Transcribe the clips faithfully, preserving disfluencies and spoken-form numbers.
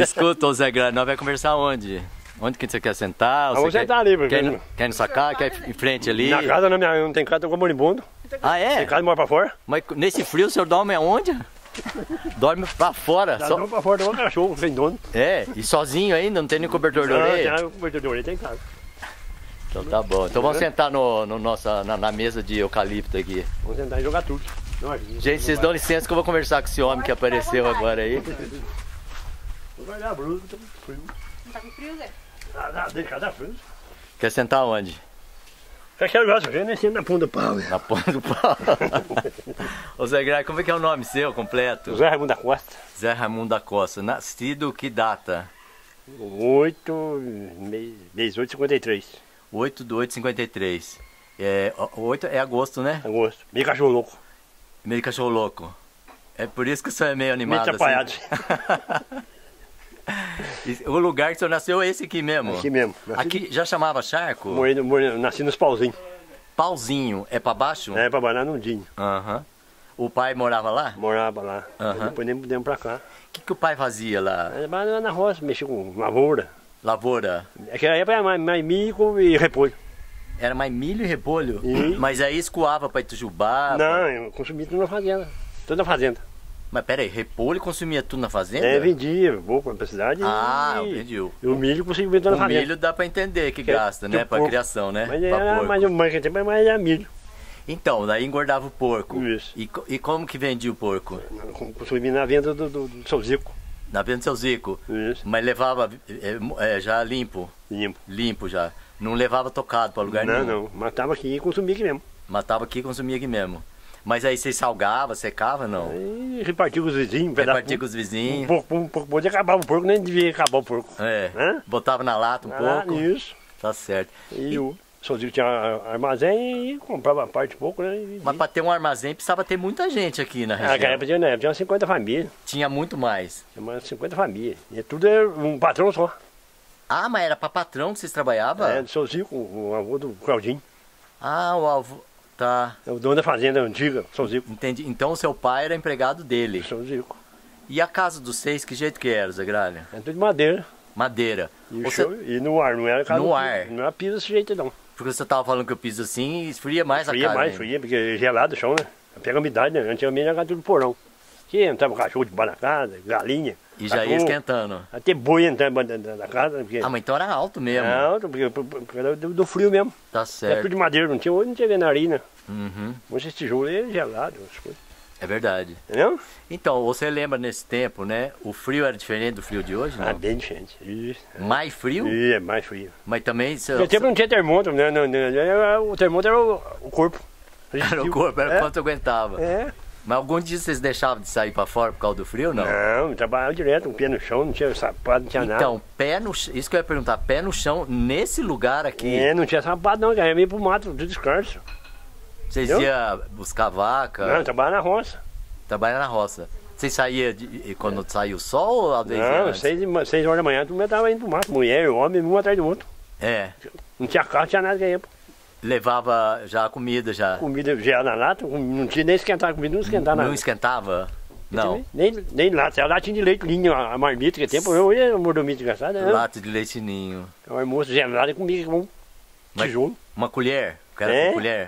Escuta, ô Zé Gralha, nós vamos conversar onde? Onde que você quer sentar? Vamos quer, sentar ali, porque... Quer, quer no sacar? Quer em frente ali? Na casa não, minha, não tem casa, eu tô moribundo. Ah, é? Tem casa e mora pra fora. Mas nesse frio o senhor dorme aonde? Dorme pra fora? Já só... dorme pra fora, tem um cachorro sem dono. É? E sozinho ainda? Não tem nem cobertor de orelha? Não, tem cobertor de orelha, tem casa. Então tá bom. Então vamos sentar no, no nossa, na, na mesa de eucalipto aqui. Vamos sentar e jogar tudo. Não, gente, vocês dão licença que eu vou conversar com esse homem que apareceu agora aí. Vou guardar a blusa, tô com frio. Não tá com frio, Zé? Ah, dá, deixa dar frio. Quer sentar onde? Eu quero gosto, eu nem sento na ponta do pau. Na ponta do pau. Ô Zé Gralha, como é que é o nome seu completo? Zé Raimundo da Costa. Zé Raimundo da Costa. Nascido que data? oito, mês oito, cinquenta e três. oito de oito de cinquenta e três. É, oito é agosto, né? Agosto. Meio cachorro louco. Meio cachorro louco. É por isso que o senhor é meio animado. Meio atrapalhado. Assim. O lugar que o senhor nasceu é esse aqui mesmo? Aqui mesmo. Nasci aqui já chamava charco? Morei, morei, nasci nos pauzinhos. Pauzinho, é pra baixo? É, pra baixo, no Dinho. Aham. Uhum. O pai morava lá? Morava lá. Uhum. Depois nem pudemos pra cá. O que, que o pai fazia lá? Trabalhava na roça, mexia com lavoura. Lavoura? Aquela época era mais, mais milho e repolho. Era mais milho e repolho? E... Mas aí escoava pra Itujubá? Não, eu consumia tudo na fazenda. Tudo na fazenda. Mas peraí, repolho consumia tudo na fazenda? É, vendia, vou pra cidade. Ah, e... vendia. E o milho consumia tudo na o fazenda. O milho dá pra entender que, que gasta, né? Pra porco. criação, né? Mas pra era porco. mais, mais, tempo, mas era milho. Então, daí engordava o porco. Isso. E, e como que vendia o porco? Consumia na venda do, do, do seu Zico. Na venda do seu Zico? Isso. Mas levava é, é, já limpo? Limpo. Limpo já. Não levava tocado pra lugar não, nenhum? Não, não. Matava aqui e consumia aqui mesmo. Matava aqui e consumia aqui mesmo. Mas aí você salgava, secava, não? Aí repartia com os vizinhos. Repartia com os vizinhos. Um pouco, um pouco, pode acabar o porco, nem devia acabar o porco. É, Hã? Botava na lata um ah, pouco. Isso. Tá certo. E, e... o seu Zico tinha armazém e comprava a parte pouco, né? E... Mas para ter um armazém precisava ter muita gente aqui na região. Naquela época tinha, né, tinha umas cinquenta famílias. Tinha muito mais. Tinha umas cinquenta famílias. E tudo era um patrão só. Ah, mas era para patrão que vocês trabalhavam? É, do seu Zico, o avô do Claudinho. Ah, o avô. Tá. É o dono da fazenda antiga, seu Zico. Entendi. Então o seu pai era empregado dele. Seu Zico. E a casa dos seis, que jeito que era, Zé Gralha? É tudo de madeira. Madeira. E, Você... show, e no ar, não era casa. No ar. Não era piso desse jeito, não. Porque você tava falando que eu piso assim, esfria mais fria a casa. Mais, né? fria, porque gelado o chão, né? Pega a umidade, né? Antigamente era tudo porão. Aqui entrava cachorro debaixo da casa, galinha. E já cachorro, ia esquentando. Até boi entrando na casa. Porque... Ah, mas então era alto mesmo. Era alto, porque, porque era do, do frio mesmo. Tá certo. Era tudo de madeira, não tinha hoje, não tinha venarina. Uhum. Hoje esse tijolo é gelado, as coisas. É verdade. Entendeu? Então, você lembra nesse tempo, né? O frio era diferente do frio de hoje, não? Ah, bem diferente. Isso. Mais frio? É, mais frio. Mas também... Seu... Naquele tempo não tinha termômetro, né? Não, não, não, o termômetro era o, o corpo. Era o corpo, era é. quanto aguentava. É. Mas algum dia vocês deixavam de sair pra fora por causa do frio, não? Não, trabalhava direto, com o pé no chão, não tinha sapato, não tinha então, nada. Então, pé no chão, isso que eu ia perguntar, pé no chão, nesse lugar aqui... É, não tinha sapato não, cara, ia meio pro mato, tudo descanso. Vocês Entendeu? iam buscar vaca? Não, trabalhava na roça. Trabalhar na roça. Vocês saíam de, quando saía o sol ou às vezes Não, antes? seis, seis horas da manhã, todo mundo tava indo pro mato, mulher, homem, um atrás do outro. É. Não tinha carro, não tinha nada que ia. Levava já a comida, já? Comida gelada na lata, não tinha nem esquentar a comida, não esquentava nada. Não esquentava? Não. Nem, nem lata, era latinha de leite linho, a marmita, que tempo, eu ia mordomita engraçada. Né? Lata de leite ninho. O almoço gelado e comia com um Mas tijolo. Uma colher? O cara É. com colher?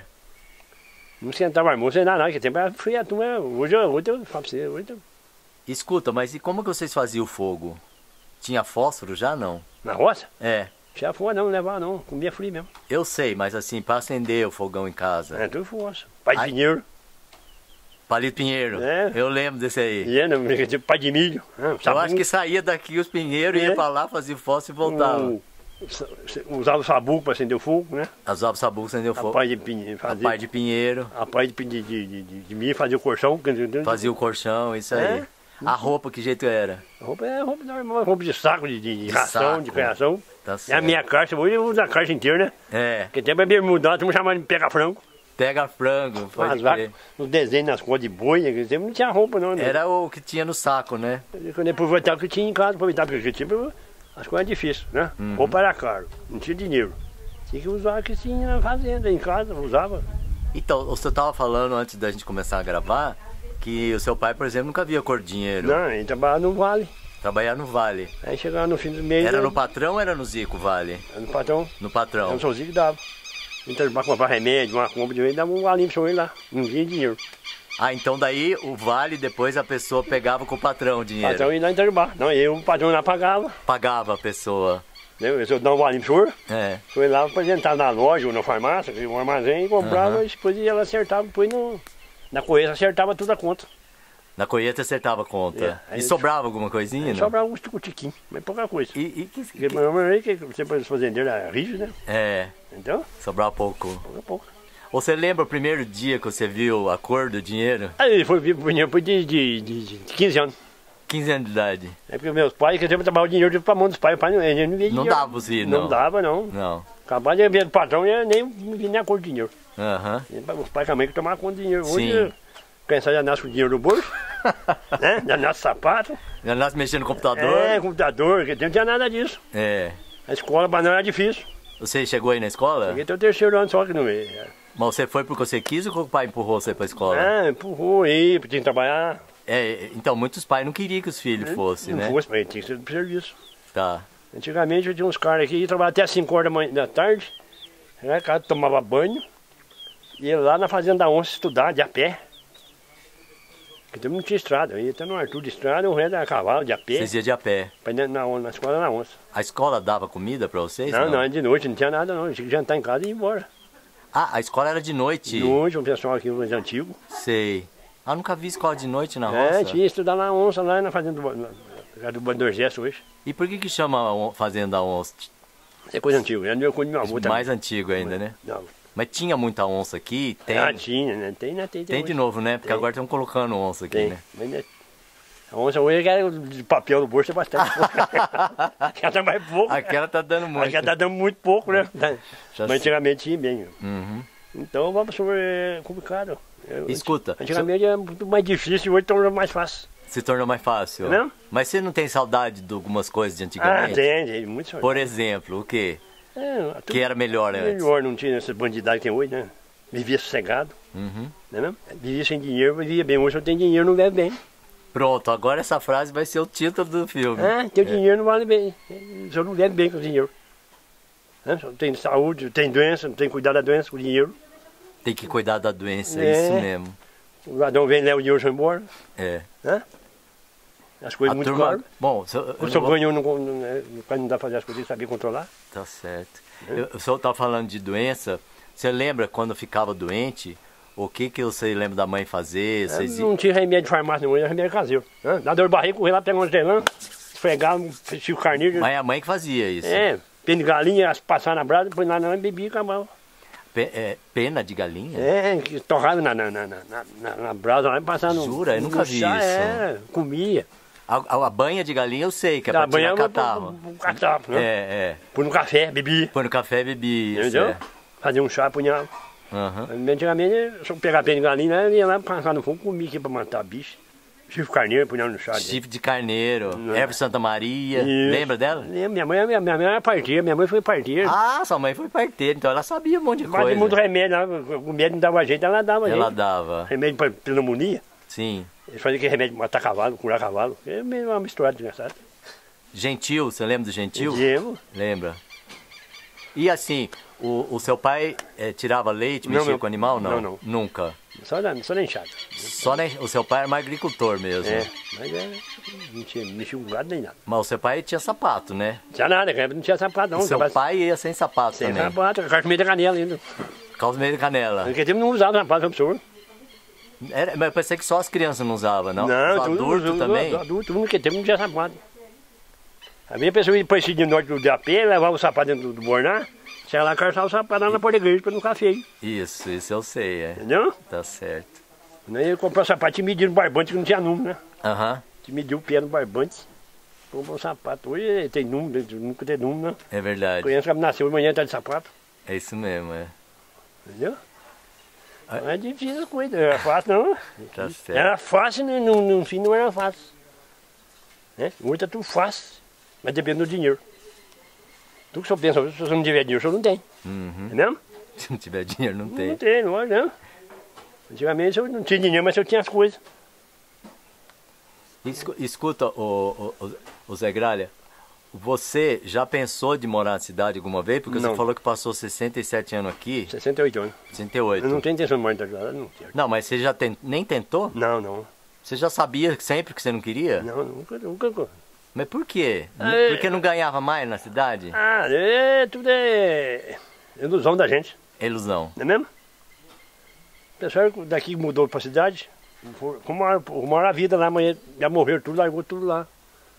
Não esquentava almoço, nem nada, que tempo era frio, a turma, hoje, eu- hoje eu falo pra você, hoje eu... Escuta, mas e como que vocês faziam o fogo? Tinha fósforo já, não? Na roça? É. Tinha fogo não, não levava não, comia frio mesmo. Eu sei, mas assim, pra acender o fogão em casa. É, tudo fogo. Pai de Ai. pinheiro. Palito Pinheiro. É. Eu lembro desse aí. E é, não, tipo pai de milho. Ah, Eu acho que saía daqui os pinheiros, ia É. pra lá, fazia fósforo e voltava. o- Usava o sabuco para acender o fogo, né? As ovos sabugo acendeu A fogo. pai de pinheiro A fazia. pai de pinheiro, A pai de, de, de, de, de milho fazia o colchão. fazia o colchão, isso aí. É. A roupa, que jeito era? A roupa é roupa normal, roupa de saco, de, de, de De ração, saco. de criação. Tá É a certo. minha caixa, hoje eu uso a caixa inteira, né? É, Porque tempo é bermudão, estamos chamando de pega frango. pega frango, pode As vacas, crer. os desenhos nas cores de boi, naquele tempo não tinha roupa não, né? Era o que tinha no saco, né? Quando eu aproveitava o que tinha em casa, aproveitava porque tipo, as coisas difíceis, né? Uhum. Roupa era caro, não tinha dinheiro. Tinha que usar o que tinha na fazenda, em casa, usava. Então, o senhor tava falando antes da gente começar a gravar que o seu pai, por exemplo, nunca via cor de dinheiro. Não, ele trabalhava no vale. Trabalhar no Vale. Aí chegava no fim do mês... Era eu... no patrão ou era no Zico Vale? Era no patrão. No patrão. Era no Zico que dava. Então, para comprar remédio, uma compra de vez, dava um valinho pra ele lá. Não tinha dinheiro. Ah, então daí o Vale, depois a pessoa pegava com o patrão o dinheiro. O patrão ia lá interbar. Não, eu, o patrão lá pagava. Pagava a pessoa. Eu, eu dava um valinho pro senhor. É. O senhor ia lá apresentar na loja ou na farmácia, um armazém, e comprava, uhum. E depois ela acertava, depois no, na colheita acertava tudo a conta. Na colheita acertava a conta. É, e sobrava alguma coisinha? Não? Sobrava uns tiquinhos, mas pouca coisa. E, e que, Porque normalmente que você para os fazendeiros era rígido, né? É. Então? Sobrava pouco. Pouco a pouco. Você lembra o primeiro dia que você viu a cor do dinheiro? Aí foi depois de, de, de, de quinze anos. quinze anos de idade. É porque meus pais, que sempre trabalhavam o dinheiro para a mão dos pais, o pai não, ele não via dinheiro. Não dava para você, não? Não dava, não. Não. Acabava de ver do patrão e nem via nem a cor do dinheiro. Aham. Uhum. Os pais também que tomavam conta do dinheiro. Sim. Hoje, pensar já nasce com o dinheiro no bolso, né? Já nasce sapato. Já nasce mexendo no computador. É, computador, que não tinha nada disso. É. A escola para não era difícil. Você chegou aí na escola? Cheguei até o terceiro ano só que não veio. Mas você foi porque você quis ou o pai empurrou você para a escola? Ah, empurrou aí, tinha que trabalhar. É, então muitos pais não queriam que os filhos fossem, não né? Não fosse, mas tinha que ser pro serviço. Tá. Antigamente eu tinha uns caras aqui que trabalhavam até as cinco horas da, manhã, da tarde. Né, cara tomava banho. Ia lá na Fazenda da Onça estudar de a pé. Porque não tinha estrada. Eu ia até no Arthur de estrada, o resto era cavalo, de a pé. Vocês iam de a pé? Pra ir na, na, na escola da Onça. A escola dava comida pra vocês? Não, não, não, de noite, não tinha nada não. Tinha que jantar em casa e ir embora. Ah, a escola era de noite? De noite, um pessoal aqui mais antigo. Sei. Ah, nunca vi escola de noite na É, roça? tinha que estudar na Onça, lá na Fazenda do, na, do Bandorgesso hoje. E por que que chama Fazenda Onça? Isso é coisa antiga, é meu cu do meu avô também. Mais antigo ainda, né? Não. Mas tinha muita onça aqui? Tem? Ah, tinha, né? Tem, né? Tem, tem, tem de novo, né? Porque tem. Agora estão colocando onça aqui, tem. Né? Mas, né? A onça hoje é de papel no bolso é bastante pouco. Aquela tá mais pouco. Aquela tá dando muito. Aquela tá dando muito pouco, né? Já Mas antigamente tinha bem. Uhum. Então vamos sobre é complicado. Eu, Escuta. Antigamente era muito mais difícil, hoje tornou mais fácil. Se tornou mais fácil? Não? Mas você não tem saudade de algumas coisas de antigamente? Ah, tem, tem, muito saudade. Por exemplo, o quê? É, que era melhor antes? Melhor, não tinha essa bandidagem que tem hoje, né? Vivia sossegado, uhum. Não é mesmo? Vivia sem dinheiro, vivia bem. Hoje eu tenho dinheiro, não vive bem. Pronto, agora essa frase vai ser o título do filme. Ah, teu é. dinheiro não vale bem. Eu não vive bem com o dinheiro. Né? Tem saúde, tem doença, não tem que cuidar da doença com o dinheiro. Tem que cuidar da doença, é, é isso mesmo. O ladrão vem, leva o dinheiro e vai embora. É. Né? As coisas a muito turma... caras. Bom, o senhor vou... ganhou, não, não, não, não dá pra fazer as coisas e saber controlar. Tá certo. É. Eu, o senhor tá falando de doença. Você lembra quando ficava doente? O que que você lembra da mãe fazer? Vocês... Não tinha remédio de farmácia, não, era remédio caseiro. Né? Dá dor de barriga, correr lá, pegar um hortelã, esfregar, fechar o carneiro. Mas é a mãe que fazia isso? É, pena de galinha, passar na brasa, depois lá na bebia e acabava. Pe é, pena de galinha? É, torrado na, na, na, na, na, na brasa lá e passando. Jura? Eu nunca vi chá, isso. É, comia. A, a, a banha de galinha eu sei, que é da pra tirar banha, catarro. Catarro, né? É, é. Põe no café, bebia. Põe no café, bebia. Entendeu? É. Fazia um chá, punha. Uhum. Antigamente, se eu pegar pena de galinha, eu ia lá passar no fogo, comia aqui pra matar bicho. Chifre carneiro, punha no chá. Chifre dele. de carneiro, erva Santa Maria. Isso. Lembra dela? Minha mãe, minha, minha mãe era parteira, minha mãe foi parteira. Ah, sua mãe foi parteira, então ela sabia um monte de Mas coisa. de muito remédio, o médico não dava jeito, ela dava Ela jeito. dava. Remédio para pneumonia. Sim. Eles faziam aquele remédio para matar cavalo, curar cavalo. É meio uma mistura de engraçado. Gentil, você lembra do Gentil? Lembro. Lembra. E assim, o, o seu pai é, tirava leite, não, mexia não. com animal? Não, não, não. Nunca. Só na, só na enxada. Só na, o seu pai era mais agricultor mesmo. É, mas é, não tinha, mexia com gado nem nada. Mas o seu pai tinha sapato, né? Não tinha nada, não tinha sapato não. O seu sapato, pai ia sem sapato sem também? Sem sapato, com a meio da canela ainda. Calça meio de canela. Naquele tempo não usava sapato, professor. Era, mas eu pensei que só as crianças não usavam, não? Não, Os adultos também? Os adultos, naquele tempo não tinha sapato. A minha pessoa ia para esse de norte do A P, levava o sapato dentro do, do borná, chegava lá e calçava o sapato lá na porta da igreja para não ficar feio. Isso, isso eu sei, é. Entendeu? Tá certo. Aí eu comprei o sapato e medi no barbante que não tinha número, né? Aham. Uhum. Te mediu o pé no barbante. Comprou um sapato. Hoje tem número, nunca tem número, né? É verdade. A criança que nasceu amanhã tá de sapato. É isso mesmo, é. Entendeu? Não é difícil a coisa, não era fácil não. Tá certo. Era fácil, no, no, no fim não era fácil. Né? Hoje tá tudo fácil, mas depende do dinheiro. Tu que só pensa, se você não tiver dinheiro, você não tem. Uhum. Entendeu? Se não tiver dinheiro, não tem. Não tem, não, não. Antigamente eu não tinha dinheiro, mas eu tinha as coisas. Escu- Escuta, o, o, o Zé Gralha, você já pensou de morar na cidade alguma vez? Porque Não. você falou que passou sessenta e sete anos aqui, sessenta e oito anos. sessenta e oito. Eu não tenho intenção de morar em Itaquera, não quero. Não, mas você já ten- nem tentou? Não, não. Você já sabia sempre que você não queria? Não, nunca, nunca. Mas por quê? É. Porque não ganhava mais na cidade? Ah, é, tudo é ilusão da gente, É ilusão. não é mesmo? O pessoal daqui mudou pra cidade, como mora a vida lá, amanhã já morreu tudo, largou tudo lá.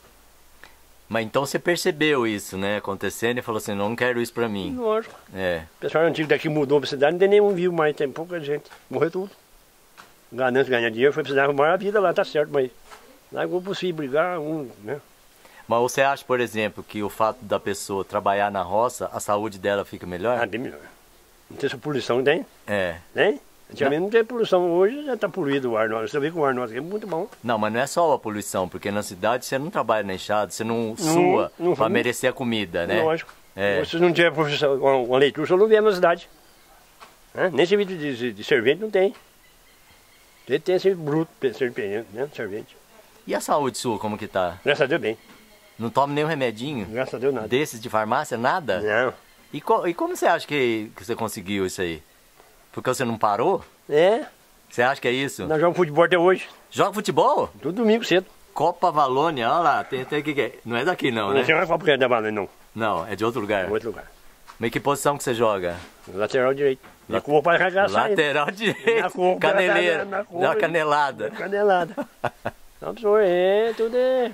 Mas então você percebeu isso, né? Acontecendo e falou assim, não quero isso pra mim. Lógico. É. O pessoal antigo daqui mudou pra cidade, não tem nenhum vivo mais, tem pouca gente. Morreu tudo. Ganância, ganhar dinheiro, foi precisar arrumar a vida lá, tá certo, mas largou pros filhos brigar, um, né? Mas você acha, por exemplo, que o fato da pessoa trabalhar na roça, a saúde dela fica melhor? Ah, bem melhor. Não tem essa poluição, tem? É. Tem? Antigamente não tem poluição, hoje já tá poluído o ar nosso. Você vê que o ar nosso aqui é muito bom. Não, mas não é só a poluição, porque na cidade você não trabalha na enxada, você não sua não pra sua. merecer a comida, né? Lógico. É. Se não tiver profissão, uma, uma leitura, você não vier na cidade. Né? Nem serviço de, de, de servente não tem. Ele tem serviço bruto, servente, né? Servente. E a saúde sua, como que tá? Graças a Deus, bem. Não toma nenhum remedinho? Graças a Deus, nada. Desses de farmácia, nada? Não. E, co- e como você acha que, que você conseguiu isso aí? Porque você não parou? É, Você acha que é isso? nós jogamos futebol até hoje. Joga futebol? Todo domingo cedo. Copa Valônia, olha lá, tem, tem que que é? Não é daqui não, Não, né? tem uma Copa Grande da Valência, não. Não, é de outro lugar. Em outro lugar. Mas que posição que você joga? Lateral direito. Na cor para arregaçar. Lateral Na direito, cor, caneleira, na cor. dá uma canelada. Canelada. Não, senhor, é, tudo é...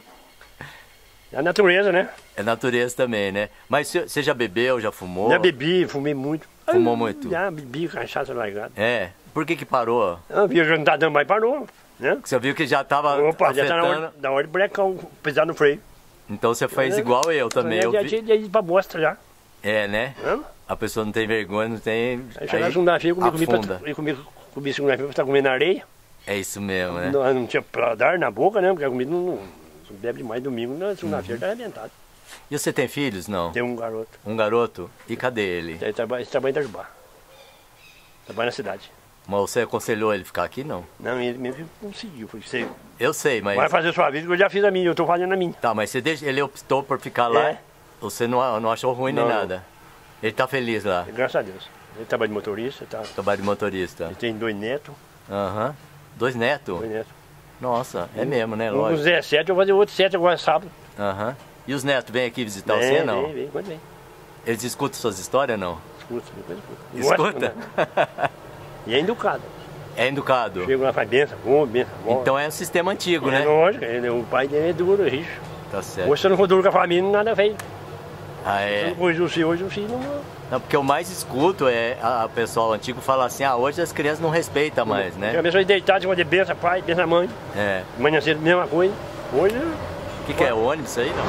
É a natureza, né? É natureza também, né? Mas você você já bebeu, já fumou? Já bebi, fumei muito. Fumou muito? Já bebi cachaça largada. É. Por que que parou? Ah, vi que não tá dando mais, parou. Né? Você viu que já tava Opa, já tá na afetando. hora, na hora de brecão, pisar no freio. Então você fez É. igual eu também. Já Eu vi- tinha ido pra bosta já. É, né? Né? A pessoa não tem vergonha, não tem. Aí chegava segunda-feira, comi, comi, afunda. pra- eu comi, comi segunda-feira pra estar comendo areia. É isso mesmo, né? Não, não tinha pra dar na boca, né? Porque a comida não, não, não bebe demais domingo, na segunda-feira Uhum. tá arrebentado. E você tem filhos? Não. Tem um garoto, Um garoto? E cadê ele? ele trabalha, ele trabalha em Itajubá. Trabalha na cidade. Mas você aconselhou ele ficar aqui, não? Não, ele mesmo conseguiu. Porque você Eu sei, mas. vai fazer sua vida, que eu já fiz a minha, eu tô fazendo a minha. Tá, mas você deixa... ele optou por ficar lá. É. Você não, não achou ruim nem Não. nada. Ele tá feliz lá. Graças a Deus. Ele trabalha de motorista, tá? Trabalho de motorista. Ele tem dois netos, Aham. Dois netos? dois netos. Nossa, é mesmo, né? Um com Lógico. dezessete, eu vou fazer outro sete agora sábado. Aham. E os netos vêm aqui visitar Vem, você, não? Vem, vem, quando vem. Eles escutam suas histórias, não? Escuta, depois escuta. Escuta? Gosta, né? E é educado. É educado. Chega lá, faz benção, bom, benção, bom. Então é um sistema antigo, É né? lógico, ele, o pai dele é duro, rijo. Tá certo. Hoje se eu não for duro com a família, nada fez. Ah, Se eu é. não corrigir o filho hoje, o filho não... Não, porque o mais escuto é a, a pessoal antigo fala assim, ah, hoje as crianças não respeitam mais, A né? pessoa deitada, de fazer benção, pai, benção, mãe. É. Manhã cedo, mesma coisa. Hoje, O que, que é? Ônibus isso aí, não?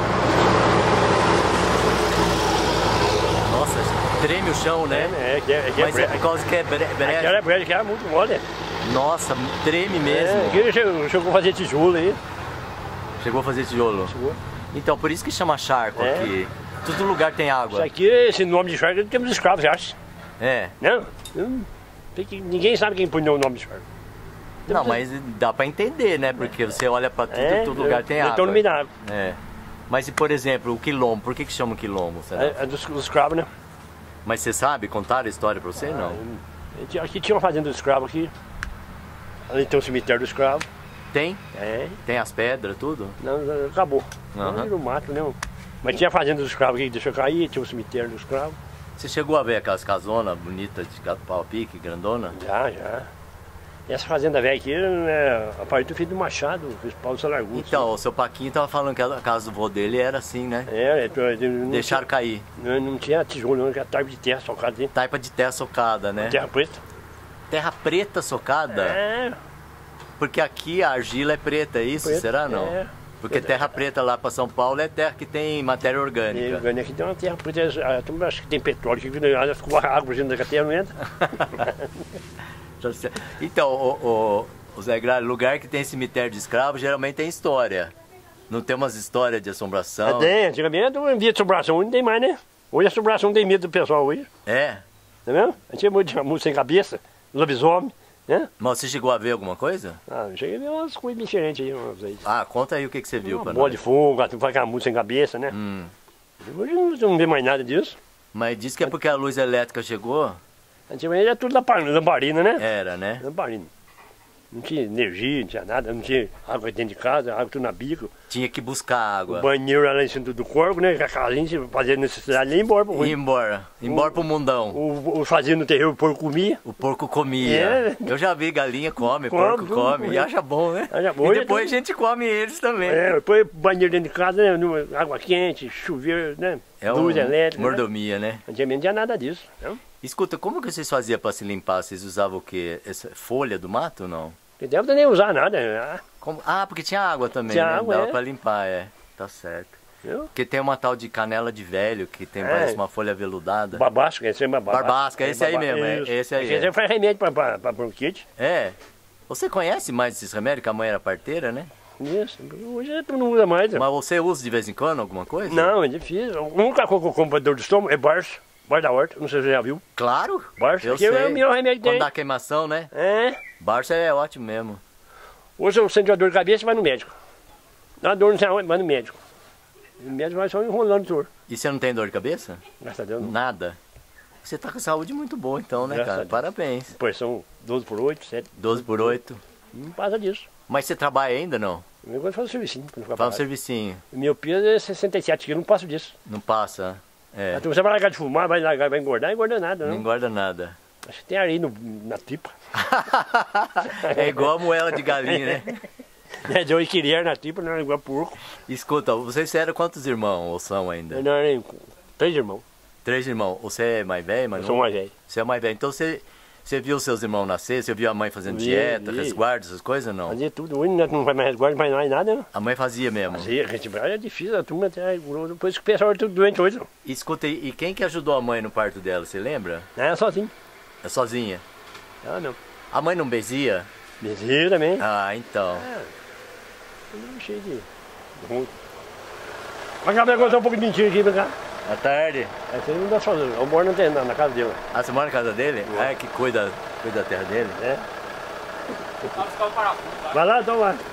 Nossa, treme o chão, né? é, é, que é, que é Mas é brecha. por causa que é bre- brecha. Aquela brecha que era muito mole. Nossa, treme É, mesmo. aquele chegou, chegou a fazer tijolo aí. Chegou a fazer tijolo. Chegou. Então, por isso que chama charco É. aqui. Todo lugar tem Isso água. aqui, esse nome de charco, temos escravos, você acha? É. Não? Hum, tem que- ninguém sabe quem põe o nome de charco. Não, mas dá pra entender, né? Porque você olha pra tudo, É, todo lugar tem então água. não me dá. É. Mas e, por exemplo, o quilombo, por que que chama quilombo? Será? É, é dos, dos escravos, né? Mas você sabe contar a história pra você? Não. Ah, tinha- Aqui tinha uma fazenda dos escravos aqui. Ali tem um cemitério dos escravos. Tem? É, Tem as pedras, tudo? não, não, acabou. Aham. Não virou mato, não. Mas tinha a fazenda dos escravos aqui que deixou cair, tinha o cemitério dos escravos. Você chegou a ver aquelas casonas bonitas de ca- pau a pique, grandona? Já, já. E essa fazenda velha aqui é a partir do filho do Machado, o Paulo Salarguto. Então, o seu Paquinho tava falando que a casa do vô dele era assim, né? É, é, não, Deixaram cair. Não, não tinha tijolo, não, tinha tarde de terra socada dentro. Taipa de terra socada, né? Terra preta. Terra preta socada? É, Porque aqui a argila é preta, é isso? Preta, Será não? é. Porque terra preta lá pra São Paulo é terra que tem matéria e orgânica. ganha aqui tem uma terra preta, a turma acha que tem petróleo, que ficou água dentro da terra, não entra. Então, o, o, o Zé Gralho, lugar que tem cemitério de escravos geralmente tem história. Não tem umas histórias de assombração? Tem, antigamente não via de assombração, não tem mais, né? Hoje a assombração tem medo do pessoal hoje, É? tá vendo? A gente tinha muito de música sem cabeça, lobisomem, Né? Mas você chegou a ver alguma coisa? Ah, eu cheguei a ver umas coisas diferentes aí, umas vezes. Ah, conta aí o que, que você viu Uma pra bola nós. de fogo, faz aquela música sem cabeça, né? Hum. Hoje não, não vê mais nada disso. Mas diz que é porque a luz elétrica chegou? Antigamente era tudo lampa- lamparina, né? Era, né? Lamparina. Não tinha energia, não tinha nada, não tinha água dentro de casa, água tudo na bica. Tinha que buscar água. O banheiro lá em cima do corpo, né? Com a casinha, você fazia necessidade e ia embora pro E ruim. embora. Embora O- pro mundão. O, o fazia no terreiro, o porco comia. O porco comia. É. Eu já vi galinha come, Come, porco tudo come. come. E acha bom, né? Acha bom, E e depois tudo. a gente come eles também. É, depois banheiro dentro de casa, né? no- Água quente, chuveiro, né? É Luz uma elétrica. Né? mordomia, né? Antigamente não tinha nada disso. Não? Escuta, como que vocês faziam pra se limpar? Vocês usavam o quê? Essa folha do mato ou não? Não deve nem usar nada. Né? Como- Ah, porque tinha água também, Tinha né? água, Dava é. pra limpar, é. Tá certo. Viu? Porque tem uma tal de canela de velho, que tem, É. parece uma folha veludada. Babasca, esse é uma babasca. Barbasca, esse aí mesmo, é, Isso. esse aí, Esse é. faz remédio pra, pra, pra bronquite. É. Você conhece mais esses remédios? Que a mãe era parteira, né? Isso. Hoje tu não usa mais. né? Mas você usa de vez em quando alguma coisa? Não, é difícil. A única coisa que eu compro pra dor de estômago é Barço. Barço da horta, não sei se você já viu. Claro. Barço, Eu que é sei. o melhor remédio que Quando tem. dá queimação, né? É. Barça é ótimo mesmo. Hoje eu sento uma dor de cabeça, vai no médico. Dá uma dor no céu, vai no médico. O médico vai só enrolando dor. E você não tem dor de cabeça? Graças a Deus. Não. Nada. Você tá com saúde muito boa então, né, Graças a cara? Deus. Parabéns. Depois são doze por oito, sete. doze por oito. Não passa disso. Mas você trabalha ainda não? O negócio é fazer servicinho, pra não ficar Faz um parado. servicinho. Meu peso é sessenta e sete quilos, não passo disso. Não passa. É. Então você vai largar de fumar, vai largar, vai engordar, não engorda nada, Não não. engorda nada. Acho que tem areia no, na tripa. É igual a moela de galinha, né? É de hoje queria na tripa, não é igual porco. Escuta, vocês eram quantos irmãos ou são ainda? Não é nem três irmãos. Três irmãos. Você é mais velho, mas Eu não? sou mais velho. Você é mais velho. Então você, você viu seus irmãos nascer? Você viu a mãe fazendo Vi, dieta, vi. resguardo, essas coisas não? Fazia tudo. Hoje não faz mais resguardo, não faz mais nada, né? A mãe fazia mesmo. Fazia, a gente vai, é difícil, a turma até grosso. Por isso que o pessoal é tudo doente hoje. Não. Escuta, e quem que ajudou a mãe no parto dela? Você lembra? É sozinho. É sozinha. Ah, não. A mãe não bezia? Bezerro também. Ah, então. É. Tudo cheio de ruim. Mas já vai contar um pouco de mentira aqui, pra cá. À tarde. Aí você não dá sozinho. Eu moro na, na, na casa dele. Ah, você mora na casa dele? É. Ah, é que cuida, cuida da terra dele? É. Vai lá, então vai.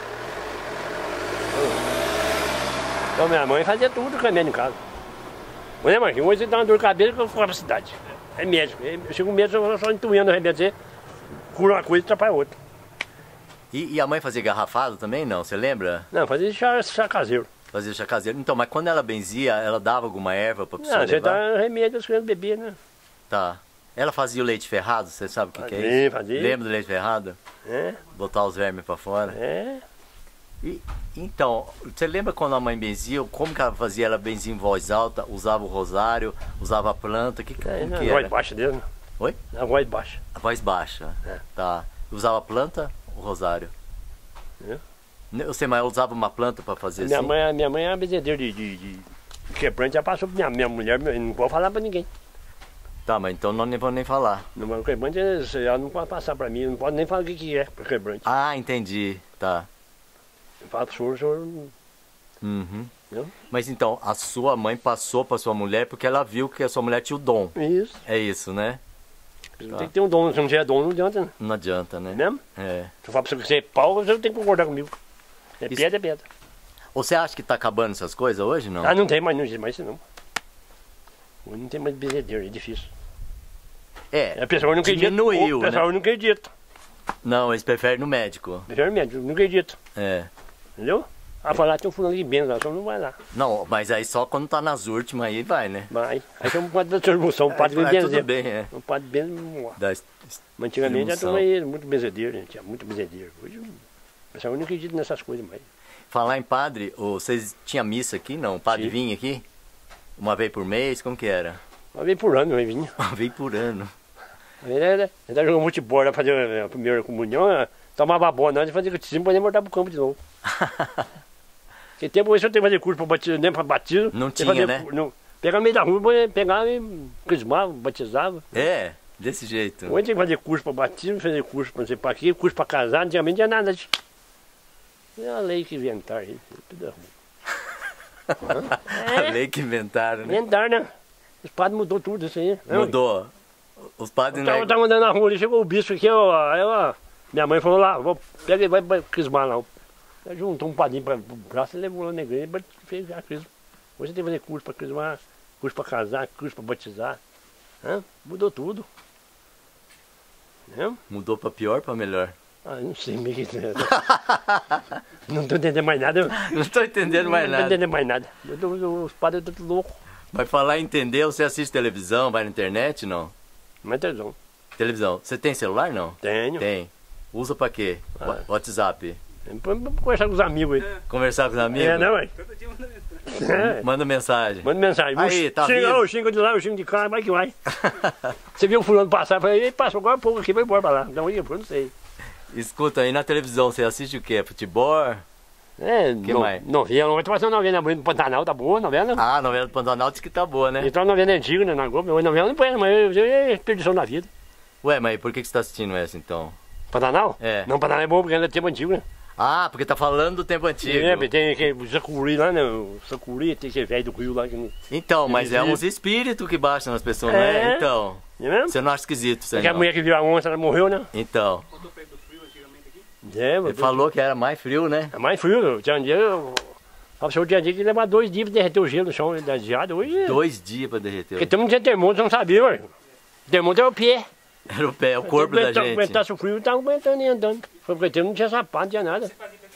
Então minha mãe fazia tudo remédio em casa. Olha, Marquinhos, hoje você dá uma dor de cabeça que eu vou pra cidade. É médico. Eu chego um médico, eu só intuindo o remédio, você cura uma coisa e atrapalha outra. E, e a mãe fazia garrafado também, não? Você lembra? Não, fazia chá, chá caseiro. Fazia chá caseiro. Então, mas quando ela benzia, ela dava alguma erva pra pessoa Não, você levar? dá remédio, as crianças bebiam, né? Tá. Ela fazia o leite ferrado, você sabe o que, que é Fazia, isso? fazia. Lembra do leite ferrado? É, Botar os vermes pra fora. é. E, então, você lembra quando a mãe benzia, como que ela fazia? Ela benzia em voz alta, usava o rosário, usava a planta, que, que, É, como na que voz era? baixa dele, né? Oi? Na voz baixa. A voz baixa. É. Tá. Usava a planta, o rosário. É. Eu sei, mas eu usava uma planta pra fazer Minha assim? mãe, minha mãe é uma bezedeira de, de, de quebrante, já passou pra minha, minha mulher, não pode falar pra ninguém. Tá, mas então não nem vou nem falar. No quebrante, ela não pode passar pra mim, não pode nem falar o que, que é quebrante. Ah, entendi. Tá. Eu falo pro senhor, o senhor. Uhum. Não? Mas então, a sua mãe passou pra sua mulher porque ela viu que a sua mulher tinha o dom. Isso. É isso, né? Tá. Tem que ter um dom, se não tiver dom, não adianta, né? Não adianta, né? É mesmo? É. Se eu falar pra você que você é pau, você tem que concordar comigo. É Isso- pedra, é pedra. Você acha que tá acabando essas coisas hoje, não? Ah, não tem mais, não existe mais isso não. Hoje não tem mais bezedeira, é difícil. É, A pessoa não acredita. diminuiu, O pessoal né? não acredita. Não, eles preferem no médico. Prefere médico, não acredita. É. Entendeu? Ah, falar tem um fulano de bem lá, só não vai lá. Não, mas aí só quando tá nas últimas aí vai, né? Vai. Aí tem um padre da transmissão, um padre Aí, bem aí tudo benzeiro. bem, é. Um padre bem. Da- Mas antigamente a Emoção. turma ia muito benzedeiro, gente. Tinha muito benzedeiro. Hoje o pessoal não acredita nessas coisas mais. Falar em padre, ô, vocês tinham missa aqui, não? O padre Sim. vinha aqui? Uma vez por mês? Como que era? Uma vez por ano, eu vinha. Uma vez por ano. Ele era jogando futebol, era fazer a primeira comunhão, eh, tomava a bola antes, fazia catecismo para voltar pro campo de novo. Porque tempo hoje eu tenho que fazer curso para batismo, nem para batismo. Não tem tinha, fazer, né? cu- Não, pegava no meio da rua, pegava e crismava, batizava. É, desse jeito. Hoje tem que fazer curso para batismo, fazer curso para não sei para quê, curso para casar, antigamente não tinha nada disso. É a lei que inventaram aí, tudo é ruim. A lei que inventaram, né? Inventaram, né? Os padres mudou tudo isso aí. né? Mudou. Os padres Eu não tava, é... tava andando na rua ali, chegou o bispo aqui, ó, aí ó, minha mãe falou lá, vou, pega e vai, vai crismar lá. Aí juntou um padrinho para o braço e levou lá na igreja e fez a crisma. Hoje tem que fazer curso para crismar, curso para casar, curso para batizar. Hã? Mudou tudo. Né? Mudou pra pior ou pra melhor? Ah, não sei, meio que... Não tô entendendo mais nada. Não tô entendendo mais Não tô nada. entendendo mais nada. Eu tô- Os padres estão tudo loucos. Vai falar em entender, você assiste televisão, vai na internet, não? Mas tesão. Televisão. Você tem celular, não? Tenho. Tem. Usa pra quê? Ah. Wa- WhatsApp. Pra pra conversar com os amigos aí. Conversar com os amigos? É, não, ué? É. Manda mensagem. Manda mensagem. Aí, tá xinga, vivo? ô, xinga de lá, eu xingo de cá, vai que vai. Você viu o fulano passar, falei, ele passou agora há pouco aqui, vai embora pra lá. Não, eu não sei. Escuta, aí na televisão você assiste o quê? Futebol? É, Que no, mais? novela, ontem passou uma novela no Pantanal, tá boa a novela. Ah, a novela do Pantanal diz que tá boa, né? Então a novela é antiga, né, na Globo, a novela não põe, mas é perdição da vida. Ué, mas por que que você tá assistindo essa então? Pantanal? É. Não, Pantanal é bom porque ela é tempo antigo, né? Ah, porque tá falando do tempo antigo. É, tem aquele Sacuri lá, né? O Sacuri, tem aquele velho do Rio lá que não. Então, mas é Existe. uns espíritos que baixam nas pessoas, não é? É. Então, Não é mesmo? você não acha esquisito isso aí, Aquela não? mulher que viu a onça, ela morreu, né? Então, É, ele falou que era mais frio, né? É mais frio, tinha um dia. Eu... O senhor tinha dia que levar dois dias pra derreter o gelo no chão da geada. Hoje. Dois dias pra derreter. Porque todo mundo tinha termômetro, não sabia, ué. Termômetro é o pé. Era o pé, é o corpo da Aguentar- gente. Aguentasse o frio, não tava aguentando nem andando. Foi porque não tinha sapato, não tinha nada.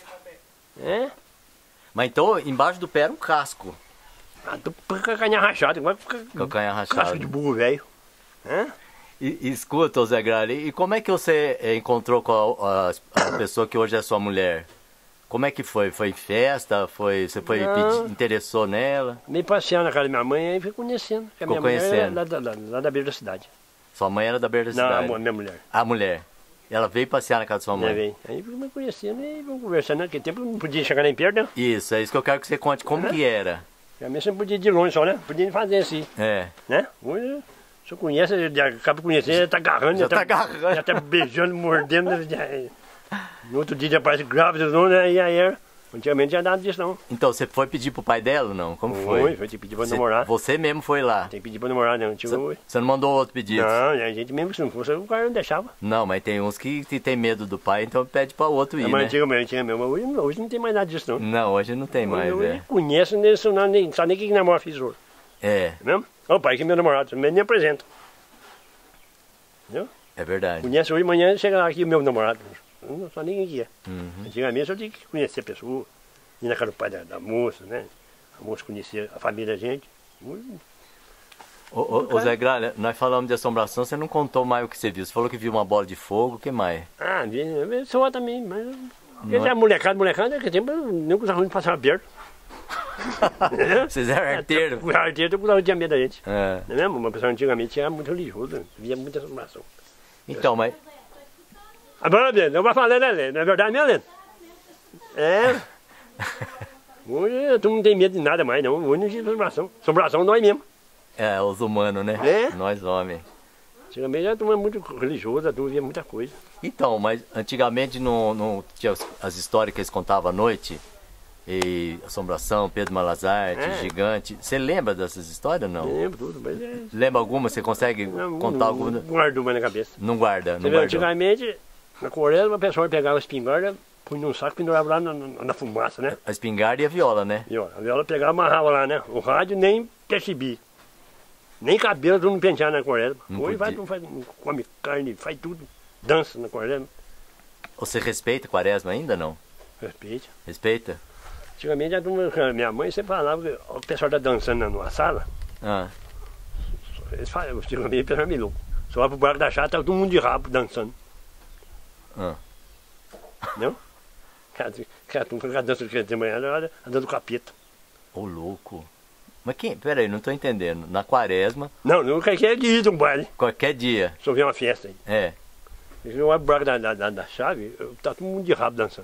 É? Mas então, embaixo do pé era um casco. Ah, tô com a canha rachada, igual Calcanhar casco rachado. de burro velho. É? E, e escuta, ô Zé Gralha, e como é que você eh, encontrou com a, a- a pessoa que hoje é sua mulher? Como é que foi? Foi em festa? Foi, você foi Não. pedir, interessou nela? Meio passeando na casa da minha mãe, aí fui conhecendo. Porque a Ficou minha mulher era conhecendo. lá, da- lá, lá da beira da cidade. Sua mãe era da beira da Não, a cidade. mu- minha mulher. A mulher. Ela veio passear na casa da sua Minha mãe. vem. Aí fui me conhecendo e fomos conversando. Naquele tempo eu não podia chegar nem perto, né? Isso, é isso que eu quero que você conte. Como Uhum. que era? A minha sempre podia ir de longe só, né? Podia fazer assim, É. né? Hoje, se eu conheço, já acaba conhecendo, já tá agarrando, Já tá agarrando. já tá beijando, mordendo. Já, no outro dia já aparece grávida, não, né? E aí, era- antigamente já nada disso, não. Então, você foi pedir pro pai dela ou não? Como foi? Foi, foi te pedir pra Você, namorar. você mesmo foi lá. Tem que pedir pra namorar, não. Tipo, Você você não mandou outro pedido? não, a gente mesmo, se não fosse, o cara não deixava. Não, mas tem uns que, que tem medo do pai, então pede pra outro ir, É, mas né? antigamente tinha mesmo. Hoje, hoje não tem mais nada disso, não. Não, hoje não tem mais, eu é. nem conheço, nem, não, nem sabe nem quem que namora fiz hoje. É, É mesmo? Ô pai, que é meu namorado, também nem apresento. Entendeu? é verdade. Conhece hoje, amanhã chega lá aqui o meu namorado. Eu não sou ninguém que é. Uhum. Antigamente eu tinha que conhecer a pessoa, ir na casa do pai da, da moça, né? A moça conhecia a família da gente. Hoje, Ô, ô, ô Zé Gralha, nós falamos de assombração, você não contou mais o que você viu. Você falou que viu uma bola de fogo, o que mais? ah, vi- só também, mas. Não Ele é? é molecada, molecada, naquele tempo eu nem com os arrunhos passavam perto. Vocês eram arteiros? O arteiro eu tinha medo da gente. É. Não é mesmo? Uma pessoa antigamente era muito religiosa, via muita assombração. Então, mas Agora, Leno, eu vou falar, né, Leno? Não é verdade mesmo, Leno? É. Hoje tu não tem medo de nada mais, não. Hoje não existe assombração. Assombração nós mesmo. é, os humanos, né? É? Nós homens. Antigamente a turma muito religiosa, a turma via muita coisa. Então, mas antigamente não, não tinha as, as histórias que eles contavam à noite? E assombração, Pedro Malazarte, É. gigante. Você lembra dessas histórias ou não? Lembro tudo, mas é. Lembra alguma? Você consegue Não, contar não, alguma? não guardo mais na cabeça. Não guarda, não Você vê, guardou. antigamente, na Coreia, uma pessoa pegava a espingarda, punha num saco e pendurava lá na, na, na fumaça, né? A espingarda e a viola, né? E ó, a viola pegava e amarrava lá, né? O rádio nem percebi. Nem cabelo tu não pentear na Coreia. Não Hoje vai, podia. tu faz, come carne, faz tudo. Dança na Coreia. Você respeita Quaresma ainda não? Respeite. Respeita? Antigamente a turma, a minha mãe sempre falava que o pessoal tá dançando na- numa sala, Ah, eles falam, antigamente o pessoal é meio louco. Só vai pro barco da chata, tá todo mundo de rabo dançando. ah. Entendeu? Cada, cada turma, cada dança que de manhã, ela andando com capeta. Ô louco. Mas quem? Peraí, não tô entendendo. Na Quaresma, Não, não quer que é de ir de um baile. qualquer dia. Só vê uma festa aí. É. Eu vai pro barco da, da, da, da chave, eu- tá todo mundo de rabo dançando.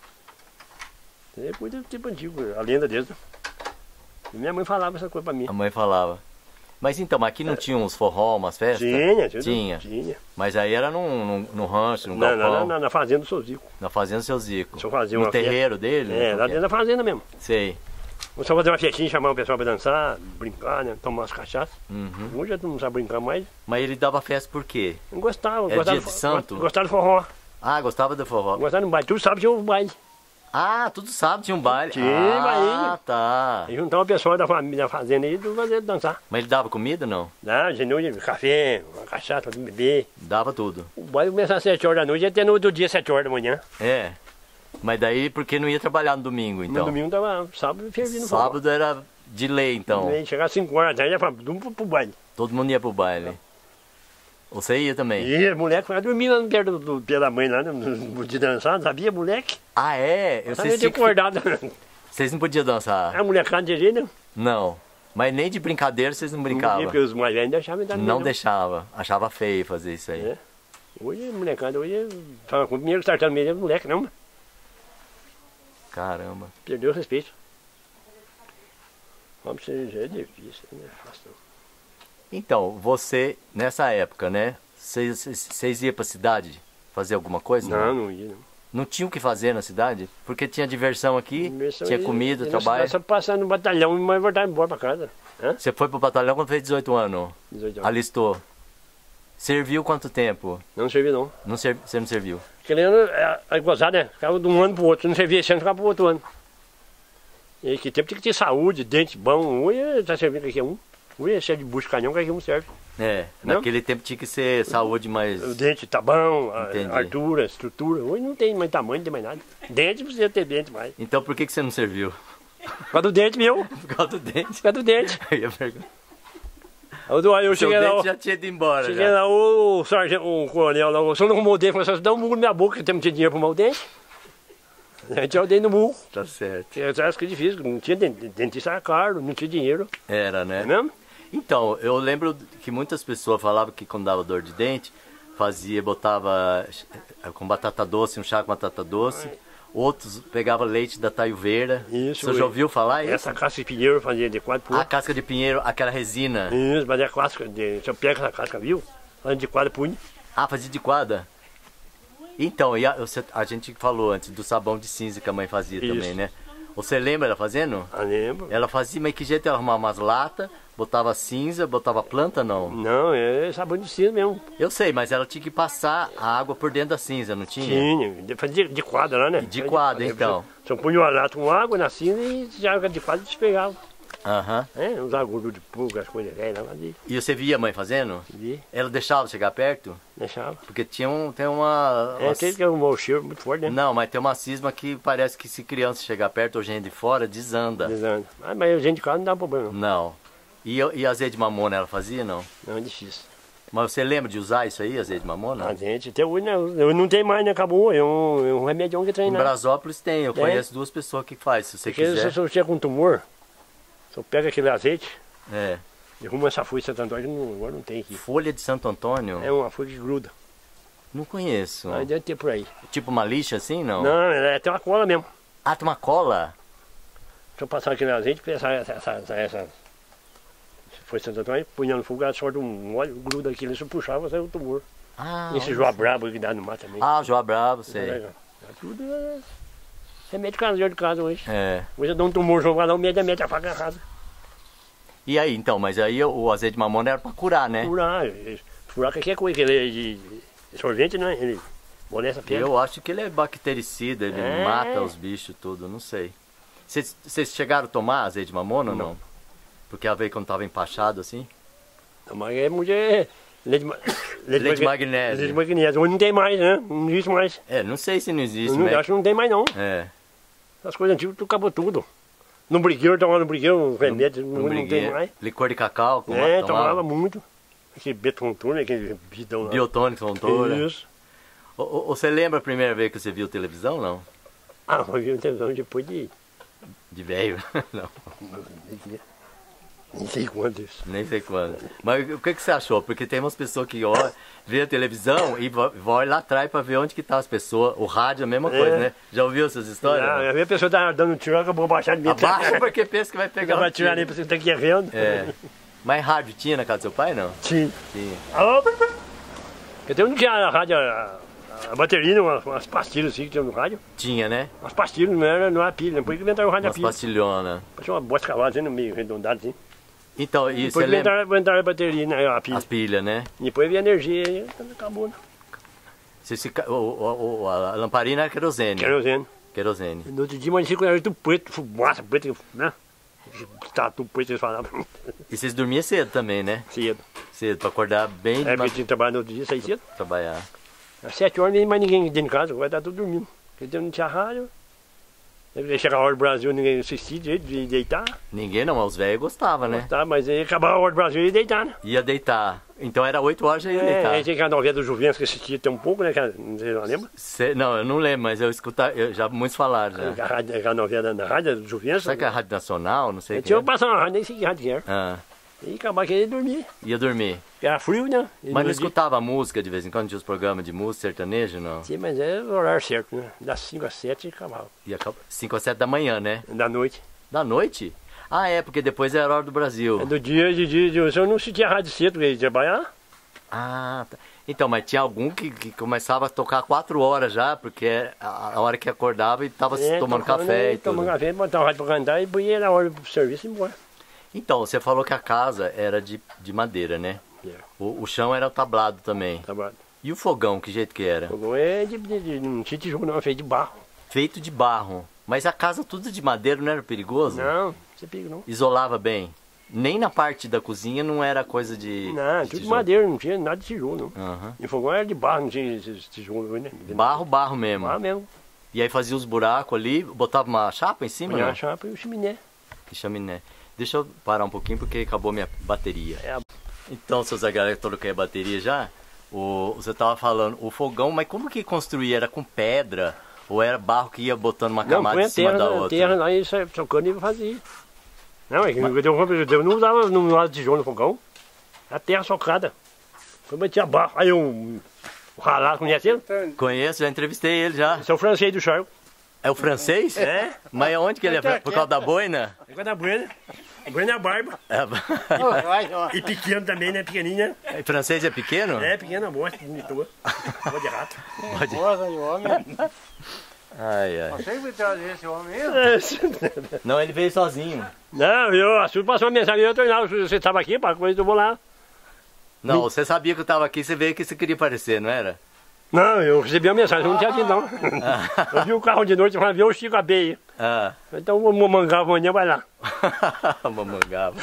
É coisa do tipo antigo, a lenda deles. Né? E minha mãe falava essa coisa pra mim. A mãe falava. Mas então, mas aqui não tinha uns forró, umas festas? Tinha, tudo, Tinha. Tinha. Mas aí era num, num, num rancho, num Na, galpão, na, na, na fazenda do seu Zico. na fazenda do seu Zico. Deixa eu fazer no uma terreiro dele? É, Como lá que dentro da fazenda mesmo. Sei. Ou só fazer uma festinha, chamar o pessoal pra dançar, brincar, né? Tomar umas cachaças. Uhum. Hoje tu não sabe brincar mais. Mas ele dava festa por quê? Não gostava. É gostava dia de santo? Gostava do forró. Ah, gostava do forró. Gostava do baile. Tu sabe tinha um baile. Ah, tudo sábado tinha um baile. Tinha ah, baile. tá. E juntava o pessoal da família da fazenda aí e fazer dançar. Mas ele dava comida, não? Não, de noite, café, uma cachaça pra beber. Dava tudo. O baile começava às sete horas da noite e até no outro dia, sete horas da manhã. É. Mas daí porque não ia trabalhar no domingo, então? No domingo tava sábado fervindo forró. Sábado era de lei, então? Aí chegava às cinco horas da tarde, ia pra, pro, pro baile. Todo mundo ia pro baile. Você ia também? E os moleques ficava dormindo lá perto do, do pé da mãe, lá, no, no, de dançar, não sabia, moleque? Ah, é? Eu Tava sei de acordado. Vocês não podiam dançar? A molecada de jeito, não. Não. Mas nem de brincadeira vocês não Não brincavam? podia, porque os mais velhos deixavam entrar no Não meio, deixava. Achava feio fazer isso aí. É. Hoje, molecada, hoje, fala com o primeiro startando meio, moleque não, Caramba. perdeu o respeito. Vamos ser, já é difícil, não é fácil não. Então, você, nessa época, né? Vocês vocês iam pra cidade fazer alguma coisa? Não, não ia, não. Não tinha o que fazer na cidade? Porque tinha diversão aqui, Diversão tinha aí, comida, e trabalho. Só passar no batalhão e voltar embora pra casa. Hã? Você foi pro batalhão quando fez dezoito anos? dezoito anos. Alistou. Serviu quanto tempo? Não serviu não. Não serv... Você não serviu? Querendo, aí gozar, né? Ficava de um ano pro outro. Se não servia esse ano, ficava pro outro ano. E que tempo tinha que ter saúde, dente bom. Hoje tá servindo qualquer um. Hoje é cheio de bucho canhão, qualquer um serve. É, Não? naquele tempo tinha que ser saúde mais... O dente tá bom, a Entendi. altura, a estrutura. Hoje não tem mais tamanho, não tem mais nada. Dente precisa ter dente mais. Então por que, que você não serviu? Por causa do dente meu, por Por causa do dente? causa do dente. Eu ia perguntar. Aí eu, eu Seu cheguei lá, dente o- já tinha ido embora. cheguei Já. lá, o sargento, o coronel lá, o senhor não arrumou o dente, falou assim, dá um murro na minha boca, que eu não tinha dinheiro pra arrumar o dente. A gente tinha o dente no murro. Tá certo. Eu acho que é difícil, não tinha dente, dentista era caro, não tinha dinheiro. Era, né? É mesmo? Então, eu lembro que muitas pessoas falavam que quando dava dor de dente, fazia, botava eh, com batata doce, um chá com batata doce. Outros pegavam leite da taiuveira. Isso, Você já ouviu falar isso? Essa casca de pinheiro eu fazia de quatro por A casca de pinheiro, aquela resina. Isso, mas é casca, de, se eu pego essa casca, viu? Fazendo de quatro punho. Ah, fazia de quadra? Então, e a, você- a gente falou antes do sabão de cinza que a mãe fazia Isso. também, né? Você lembra ela fazendo? Ah, lembro. Ela fazia, mas que jeito ela arrumava umas latas, botava cinza, botava planta, não? Não, é sabão de cinza mesmo. Eu sei, mas ela tinha que passar a água por dentro da cinza, não tinha? Tinha, de, fazia de, de quadra lá, né? De quadra, então. Só punha uma lata com água na cinza e já de quadra despegava. Aham. É, usava gordura de pulga, as coisas velhas lá, fazia. E você via a mãe fazendo? Via, Ela deixava chegar perto? deixava. Porque tinha um, tem uma... É, uma- aquele que é um mau cheiro muito forte, né? Não, mas tem uma cisma que parece que se criança chegar perto ou gente de fora, desanda. Desanda. Ah, mas gente de casa não dá problema, não. Não. E, e azeite de mamona ela fazia, não? Não é difícil. Mas você lembra de usar isso aí, azeite de mamona? A gente, até hoje, né? Eu não tem mais, né? Acabou. É um, é um remédio que Em treina. Brasópolis tem, eu É? conheço duas pessoas que faz, se você Porque se quiser. você chega com tumor, você pega aquele azeite, É. derruma essa folha de Santo Antônio, que não- agora não tem aqui. Folha de Santo Antônio? É uma folha que gruda. Não conheço. Aí deve ter por aí. Tipo uma lixa assim, não? Não, é tem uma cola mesmo. Ah, tem uma cola? Se eu passar aquele azeite, essa, essa, essa, essa, essa folha de Santo Antônio, punha no fogo, ela solta um óleo, gruda aquilo, se eu puxar, você o tumor. Ah, Esse olha joa só. brabo que dá no mar também. Ah, o Joá Bravo, É sei. legal. É tudo é remédio caseiro de casa hoje. É. Hoje eu dou um tumor, jogo lá, o média mete a faca errada. E aí, então, mas aí o azeite de mamona era pra curar, né? Furar, eh, furar qualquer coisa, que ele é de, de sorvete, né? Ele molesta a pele. Eu acho que ele é bactericida, ele É. mata os bichos tudo, não sei. Vocês vocês chegaram a tomar azeite de mamona ou não? Não. Porque a veio quando tava empachado assim? Não, mas é muito. É, leite, ma- Leite de magne- magnésio. Leite de magnésio. Hoje não tem mais, né? Não existe mais. É, não sei se não existe, Eu não, mas... acho que não tem mais, não. É, As coisas antigas, tu acabou tudo. No brigueiro, tomava no brigueiro, remédio, no não, não tem brigueiro. mais. Licor de cacau, como É, tomava? tomava muito. Aquele betontura, aquele bidão lá. Biotônico, tontura. Isso. Ô, ô, Você lembra a primeira vez que você viu televisão, não? Ah, eu vi televisão depois de. De velho? Não, Não sei quanto isso. nem sei quando. Mas o que, que você achou? Porque tem umas pessoas que ó, vê a televisão e vo- vai lá atrás pra ver onde que tá as pessoas. O rádio é a mesma É. coisa, né? Já ouviu essas histórias? Ah, não? eu vi a pessoa tá dando tiro, acabou baixando de mim. Abaixa porque pensa que vai pegar Vai um tirar tiro. ali pra você estar aqui vendo. É. Mas rádio tinha na casa do seu pai, não? Sim. Tinha. Alô? Eu tenho um dia a rádio, a, A bateria, umas, umas pastilhas assim que tinha no rádio. Tinha, né? Umas pastilhas, não era, não era pilha. Depois que inventaram o rádio a Umas pilha. pastilhonas. Parecia uma bosta cavalo, assim, no meio arredondado assim. Então, e Depois você que lembra? inventaram, inventaram a bateria, né? A pilha. As pilhas, né? Depois veio a energia e acabou, né? Você se... o, o, o, a lamparina era querosene. Querosene. Querosene. No outro dia, mas era tudo preto, fumaça, preto, né? Tatu preto, eles falavam. E vocês dormiam cedo também, né? Cedo. Cedo, pra acordar bem É, de porque tinha que trabalhar no outro dia, sair cedo. trabalhar. Às sete horas, nem mais ninguém dentro de casa, vai estar tudo dormindo. Porque não tinha rádio. Aí chega a hora do Brasil, ninguém assistia direito de deitar. Ninguém não, os velhos gostavam, né? Tá, mas aí acabava a hora do Brasil e ia deitar, né? Ia deitar. Então era oito horas já ia É, deitar. aí tem aquela novela do Juventus que assistia até um pouco, né? Que, não sei se você lembra? Cê- não, eu não lembro, mas eu escutar, eu já muitos falaram já. A, rádio, aquela novela na rádio do Juventus. Será que é a Rádio Nacional? Não sei. Eu quem tinha é. que passar na rádio, nem sei que rádio que era. Ah, E acabava querendo dormir. ia dormir. Era frio, né? E Mas não no dia- escutava música de vez em quando? Tinha os programas de música sertanejo, não? Sim, mas é o horário certo, né? Das cinco às sete e acabava. Ia cinco a sete da manhã, né? Da noite. Da noite? Ah, é, porque depois era a hora do Brasil. É do dia, de dia, de dia. Eu não sentia rádio cedo, porque ia trabalhar. Ah, tá. Então, mas tinha algum que, que começava a tocar quatro horas já, porque é a, a hora que acordava e tava É, tomando tocando, café e tudo. Tomando café, botava o rádio pra cantar e ia na hora do serviço e ia embora. Então, você falou que a casa era de, de madeira, né? É, O, o chão era tablado também. trabalho. E o fogão, que jeito que era? O fogão é de, de, de, não tinha tijolo não, é feito de barro. Feito de barro. Mas a casa tudo de madeira não era perigoso? Não, você pica não. Isolava bem? Nem na parte da cozinha não era coisa de... Não, de tudo de tijolo? madeira, não tinha nada de tijolo não. Aham. E o fogão era de barro, não tinha esses tijolo, né? Barro, barro mesmo. Barro mesmo. E aí fazia os buracos ali, botava uma chapa em cima, Punha não? a chapa e o chaminé. Que chaminé. Deixa eu parar um pouquinho porque acabou minha bateria. É a- Então, seus galera, troquei a bateria já. O, você tava falando, o fogão, mas como que construía? Era com pedra? Ou era barro que ia botando uma Não, camada põe em a cima terra, da na outra? terra lá e sai socando e fazia. Não, é que eu, eu não usava no lado de tijolo no fogão. A terra socada. Eu metia barro. Aí um, um ralado, conhece ele? Conheço, já entrevistei ele já. Esse é o francês do charco. É o francês? É. Mas onde que ele é? Por causa da boina? É com a da Buena. A Buena é a barba. É. E pequeno também, né? Pequenininha. E francês é pequeno? É, pequena, bosta, bonitoa. Boa de rato. Pode. Gosta de homem? Ai, ai. Você que traz esse homem mesmo? Não, ele veio sozinho. Não, eu, a Silvia passou uma mensagem, eu tô indo lá, você estava aqui, para coisa eu vou lá. Não, você sabia que eu tava aqui, você veio que você queria aparecer, não era? Não, eu recebi a mensagem, eu não tinha vindo não. Eu vi o carro de noite, eu falei, viu o Chico Abeia. Ah. Então o mangá amanhã vai lá. Mamangava.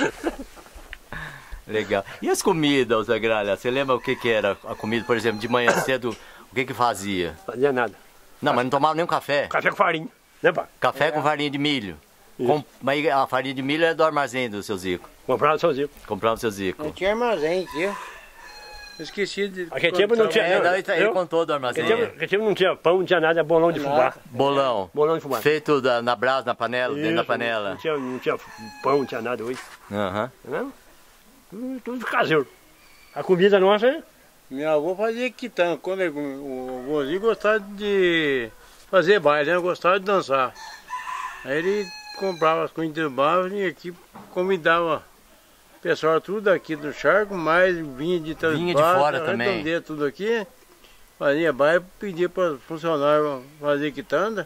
Legal. E as comidas, Zé Gralha? Você lembra o que que era a comida, por exemplo, de manhã cedo, o que que fazia? Não fazia nada. Não, mas não tomava nenhum café. Café com farinha, né, pá? Café com farinha de milho. Com, mas a farinha de milho é do armazém do seu Zico. Comprava sozinho. Comprava o seu Zico. Não tinha armazém aqui. Eu esqueci de. Aquele tempo não tinha. É, não, não, ele, ele eu- contou do armazém. Aquele tempo, aquele tempo não tinha pão, não tinha nada, bolão de fubá. Bolão. Bolão de fubá. Feito da- na brasa, na panela, dentro da Isso, panela. Não tinha, não tinha pão, não tinha nada hoje. Aham. Não? Tudo, tudo caseiro. A comida nossa é. Minha avó fazia quitanda. Quando ele- o vozinho gostava de fazer baile, né? Gostava de dançar. Aí ele comprava as coisas do bar e aqui convidava o pessoal tudo aqui do charco, mais vinha de todos Vinha de fora também. Redondeia tudo aqui. Fazia baile, pedia para funcionário fazer quitanda.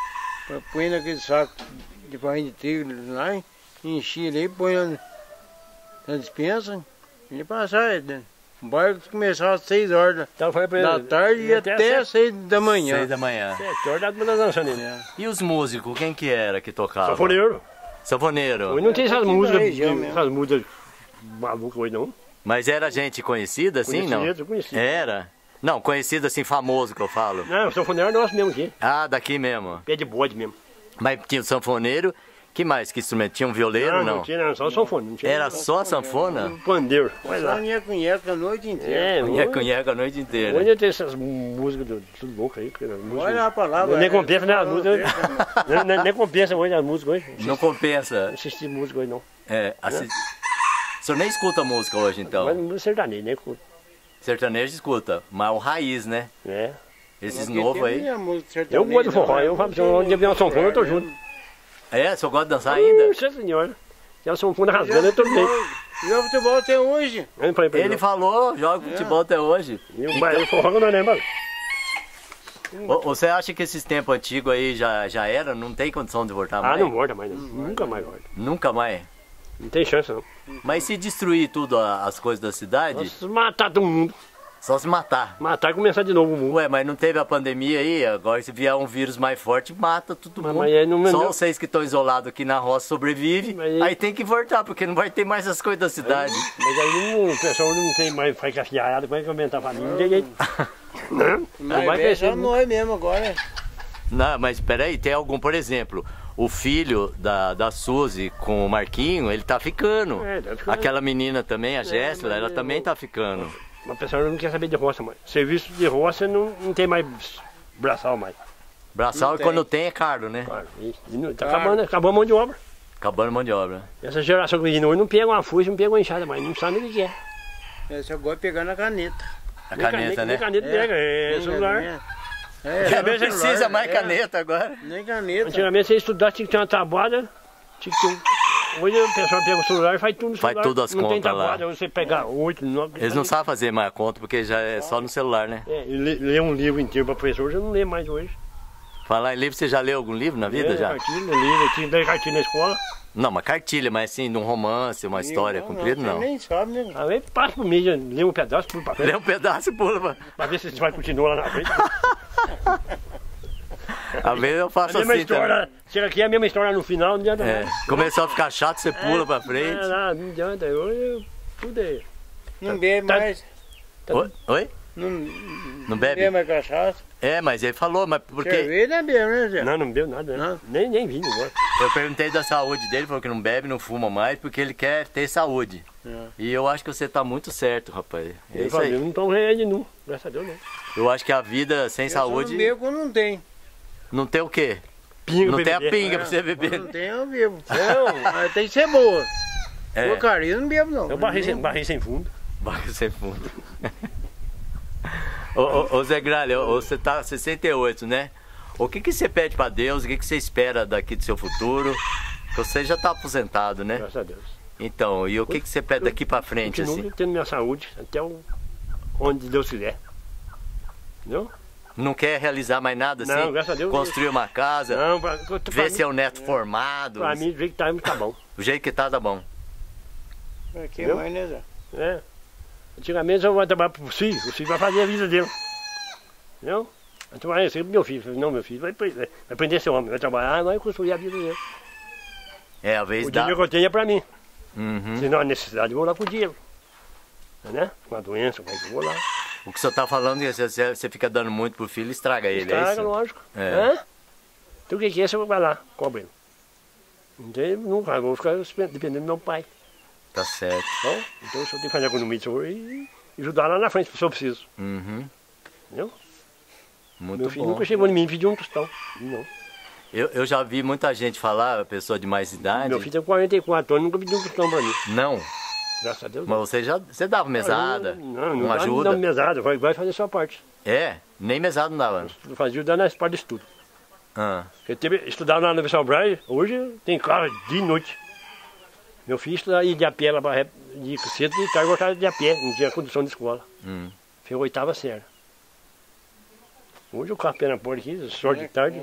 Põe naquele saco de farinha de trigo lá, enchia ali, põe na, na despensa e passava. Né? O baile começava às seis horas da, Então eu falei pra ele. da tarde e até, sete- seis da manhã. Seis da manhã. sete horas dá pra dançar nele. E os músicos, quem que era que tocava? Sanfoneiro. Sanfoneiro. Hoje não tem essas aqui na músicas, região mesmo. essas músicas malucas hoje não. Mas era gente conhecida assim, não? Conhecido, conhecido. Era? Não, conhecido assim, famoso que eu falo. Não, o sanfoneiro é nosso mesmo aqui. Ah, daqui mesmo. Pé de bode mesmo. Mas tinha o sanfoneiro, que mais? Que instrumento? Tinha um violeiro, não, não? não tinha, não, só o sanfone. Não tinha Era só a sanfona? um pandeiro. Vai Só lá. minha cunheca a noite inteira. É, Ia hoje, cunhaca a noite inteira. hoje tem essas músicas do, tudo louco aí. porque as músicas- Olha a palavra. Nem é, compensa, né? As não músicas, compensa, nem, nem- nem compensa hoje as músicas hoje. Não compensa. Assistir música hoje não. É, assi... O senhor nem escuta música hoje, Mas então? música sertaneja, né? Cu- Sertanejo escuta, mas o raiz, né? É. Esses Naquele novos tempo aí. tinha música Eu sertaneja, gosto do forró, não, eu falo, se eu dia ver uma sanfona, eu tô junto. É, o senhor gosta de dançar ainda? Nossa senhora. Se a sanfona rasgando, eu tô bem. Joga futebol até hoje. Eu não falei pra ele. Ele falou, joga futebol até hoje. não. E o baile do forró que eu não lembro. Ô, você acha que esses tempos antigos aí já, já era? Não tem condição de voltar Ah, mais? não volta mais, não. Nunca mais volta. Nunca mais? Não tem chance, não. Mas se destruir tudo a- as coisas da cidade, Se matar todo mundo. só se matar. Matar e começar de novo o mundo. Ué, mas não teve a pandemia aí? Agora se vier um vírus mais forte, mata todo Mas- mundo. mas aí não- Só não- vocês que estão isolados aqui na roça sobrevivem. Mas aí- Aí tem que voltar, porque não vai ter mais as coisas da cidade. Mas aí não, o pessoal não tem mais, faz cacheada, como é que aumentar a família? Não tem jeito. Não, não Mas vai é crescer. só nós mesmo agora. Não, mas peraí, tem algum, por exemplo, o filho da, da Suzy com o Marquinho, ele tá ficando. É, tá ficando. Aquela menina também, a Jéssica, mas ela eu- também tá ficando. Mas o pessoal não quer saber de roça mais. Serviço de roça não, não tem mais braçal mais. Braçal, Não e tem. quando tem é caro, né? Claro. E, e não, tá Claro. acabando, acabou a mão de obra. Acabando a mão de obra. Essa geração que vem de hoje não pega uma foice, não pega uma enxada mais, não sabe o que que é. Eu só gosto de pegar na caneta. A Nem caneta, Nem né? caneta pega, é Nem celular. caneta. É, Já é, não precisa celular, mais é. caneta agora. Nem caneta. Antigamente você estudar tinha que ter uma tabuada, tinha que ter um... Hoje o pessoal pega o celular e faz tudo no Faz celular. tudo as não tem contas lá. tabuada, você pegar oito, nove... Eles não sabem fazer mais a conta, porque já é só no celular, né? É, e lê, lê um livro inteiro para professor, já não lê mais hoje. Falar em livro, você já leu algum livro na vida, é, já? Cartilha, livro, tinha dez cartilhas na escola. Não, uma cartilha, mas assim, num romance, uma história comprida, Você não. nem sabe, né? Aí passa por mim, já lê um pedaço, pula pra frente, Lê um pedaço e pula. pra- pra ver se você vai continuar lá na frente. Às vezes eu A faço mesma assim também. história, chega aqui é a mesma história no final, não adianta É, nada. começou a ficar chato, você pula pra frente. Não, não, não adianta, hoje tudo é... Não bebe tá- mais. Oi? Oi? Não, Não bebe? bebe mais cachaça. É, mas ele falou, mas porque Cerveja é bebe, né, Zé? Não, não bebeu nada, né? Não. Nem, nem vinho agora. eu perguntei da saúde dele, falou que não bebe, não fuma mais, porque ele quer ter saúde. É. E eu acho que você tá muito certo, rapaz. É Eu isso falei, aí. não tomo remédio não, graças a Deus não. Eu acho que a vida sem Eu só saúde não bebo quando não tem. não tem o quê? Pinga Não pra tem a beber. pinga pra você Quando beber. não tem, eu bebo. Não, mas tem que ser boa. É, Porcaria, eu não bebo, não. Eu barrei sem, barrei sem fundo. barra sem fundo. ô, ô, ô Zé Gralha, ô, você tá sessenta e oito, né? O que, que você pede pra Deus? O que, que você espera daqui do seu futuro? Porque você já tá aposentado, né? Graças a Deus. Então, e o que, que você pede daqui pra frente, Continuo assim? tendo minha saúde até o, onde Deus quiser. Entendeu? Não quer realizar mais nada, assim? Não, graças a Deus. Construir uma casa, Não, pra, pra, ver mim, seu neto formado. pra mim, do jeito que tá, tá bom. O jeito que tá, tá bom. Pra que Entendeu? mais, né, Zé? É. Antigamente eu vou trabalhar pro filho, o filho vai fazer a vida dele. Entendeu? Então vai ser meu filho. Eu falei, não, meu filho vai, vai vai aprender a ser homem, vai trabalhar e vai construir a vida dele. É, às vezes O dá. dinheiro que eu tenho é pra mim. Uhum. Se não há necessidade, eu vou lá com o dinheiro. Né? Com a doença, como é que eu vou lá? O que você tá falando é que você, você fica dando muito pro filho, estraga ele, é Estraga, isso? lógico. É. Hã? Então o que que é? Você vai lá, cobra ele. Não tem, nunca, eu vou ficar dependendo do meu pai. Tá certo. Então, então eu só tenho que fazer a economia de senhor e e ajudar lá na frente se eu preciso. Uhum. Entendeu? Muito Meu filho bom. nunca chegou em mim e pediu um tostão. Não. Eu, eu já vi muita gente falar, pessoa de mais idade. Meu filho tem quarenta e quatro anos, nunca pediu um tostão pra mim. Não, Graças a Deus. mas você já você dava mesada, Não, não uma dá- ajuda. Não, mesada, vai, vai fazer a sua parte. É, nem mesada não dava. Eu fazia ajudar nas partes de estudo. Ah, Eu teve, estudava na Universidade Braille, hoje tem cara de noite. Meu filho estudava ia de a pé lá pra, de cedo e tarde voltava de a pé, não tinha condição de escola. hum. Fez a oitava série. Hoje o carro pé na porta aqui, sorte de tarde.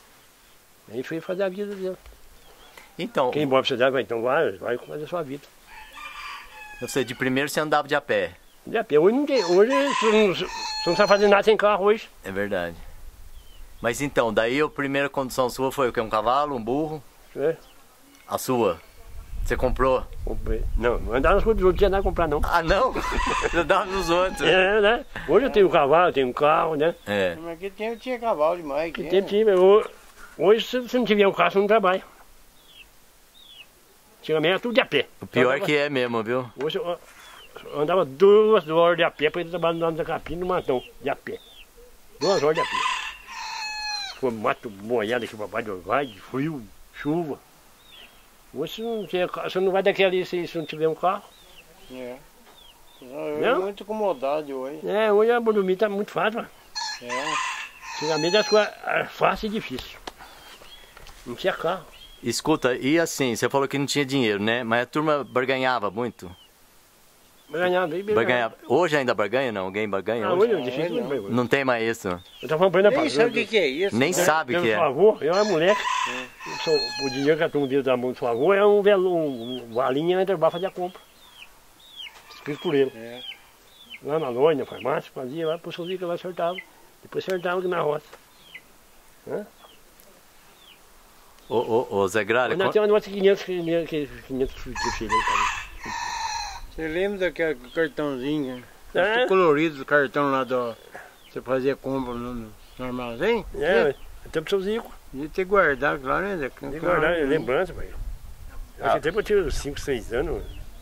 Aí foi fazer a vida dele. Então, Quem embora pra cidade vai, então vai, vai fazer a sua vida. você de primeiro você andava de a pé, De a pé, hoje não tem, hoje você não, você não sabe fazer nada sem carro hoje. é verdade. Mas então, daí a primeira condição sua foi o quê? Um cavalo, um burro? É, A sua? Você comprou? comprei. Não, não andar nas coisas dos outros, não tinha nada a comprar não. Ah, não? Você dava nos outros. É, né? Hoje eu tenho um cavalo, eu tenho um carro, né? É. Mas aquele tempo tinha cavalo demais. Que aqui, tempo né? tinha, eu- hoje se você não tiver um carro, você não trabalha. Antigamente era tudo de a pé. O pior Então, que é mesmo, viu? hoje eu eu andava duas horas de a pé para ir trabalhar no Capim, no Matão, de a pé. Duas horas de a pé. Foi mato boiado aqui para baixo, vai, frio, chuva. Hoje você não, tiver carro, você não vai daqui ali se, se não tiver um carro. É. Eu Não? tô muito incomodado hoje. É, hoje a dormir está muito fácil. Mano. É. Antigamente as coisas eram fáceis e difíceis. Não tinha carro. Escuta, e assim, você falou que não tinha dinheiro, né? Mas a turma barganhava muito. Barganhava bem, bem. Barganha. Hoje ainda barganha não? Alguém barganha Ah, hoje? hoje, deixa tudo bem. Não tem mais isso. Eu tava falando pra Nem ele, sabe o que, que é isso. Nem sabe o que Seu é. avô, eu era moleque. Sou- O dinheiro que a turma deu da mão do seu avô é um velo, um, uma linha entre o fazia compra. Fiz por ele. É. Lá na loja, na farmácia, fazia lá, pro sozinho que lá acertava. Depois acertava aqui na roça. Ô, ô, ô Zé Gralha, Nós quan- temos uma quinhentos, quinhentos fugitivos. Você lembra daquele cartãozinho? É. É. Colorido do cartão lá do. Você fazia compra no, no armazém? É, até pro seu Zico. Devia ter guardado lá, né? Zé? Tem que guardar lembrança, pai. Naquele tempo eu tinha uns cinco, seis anos.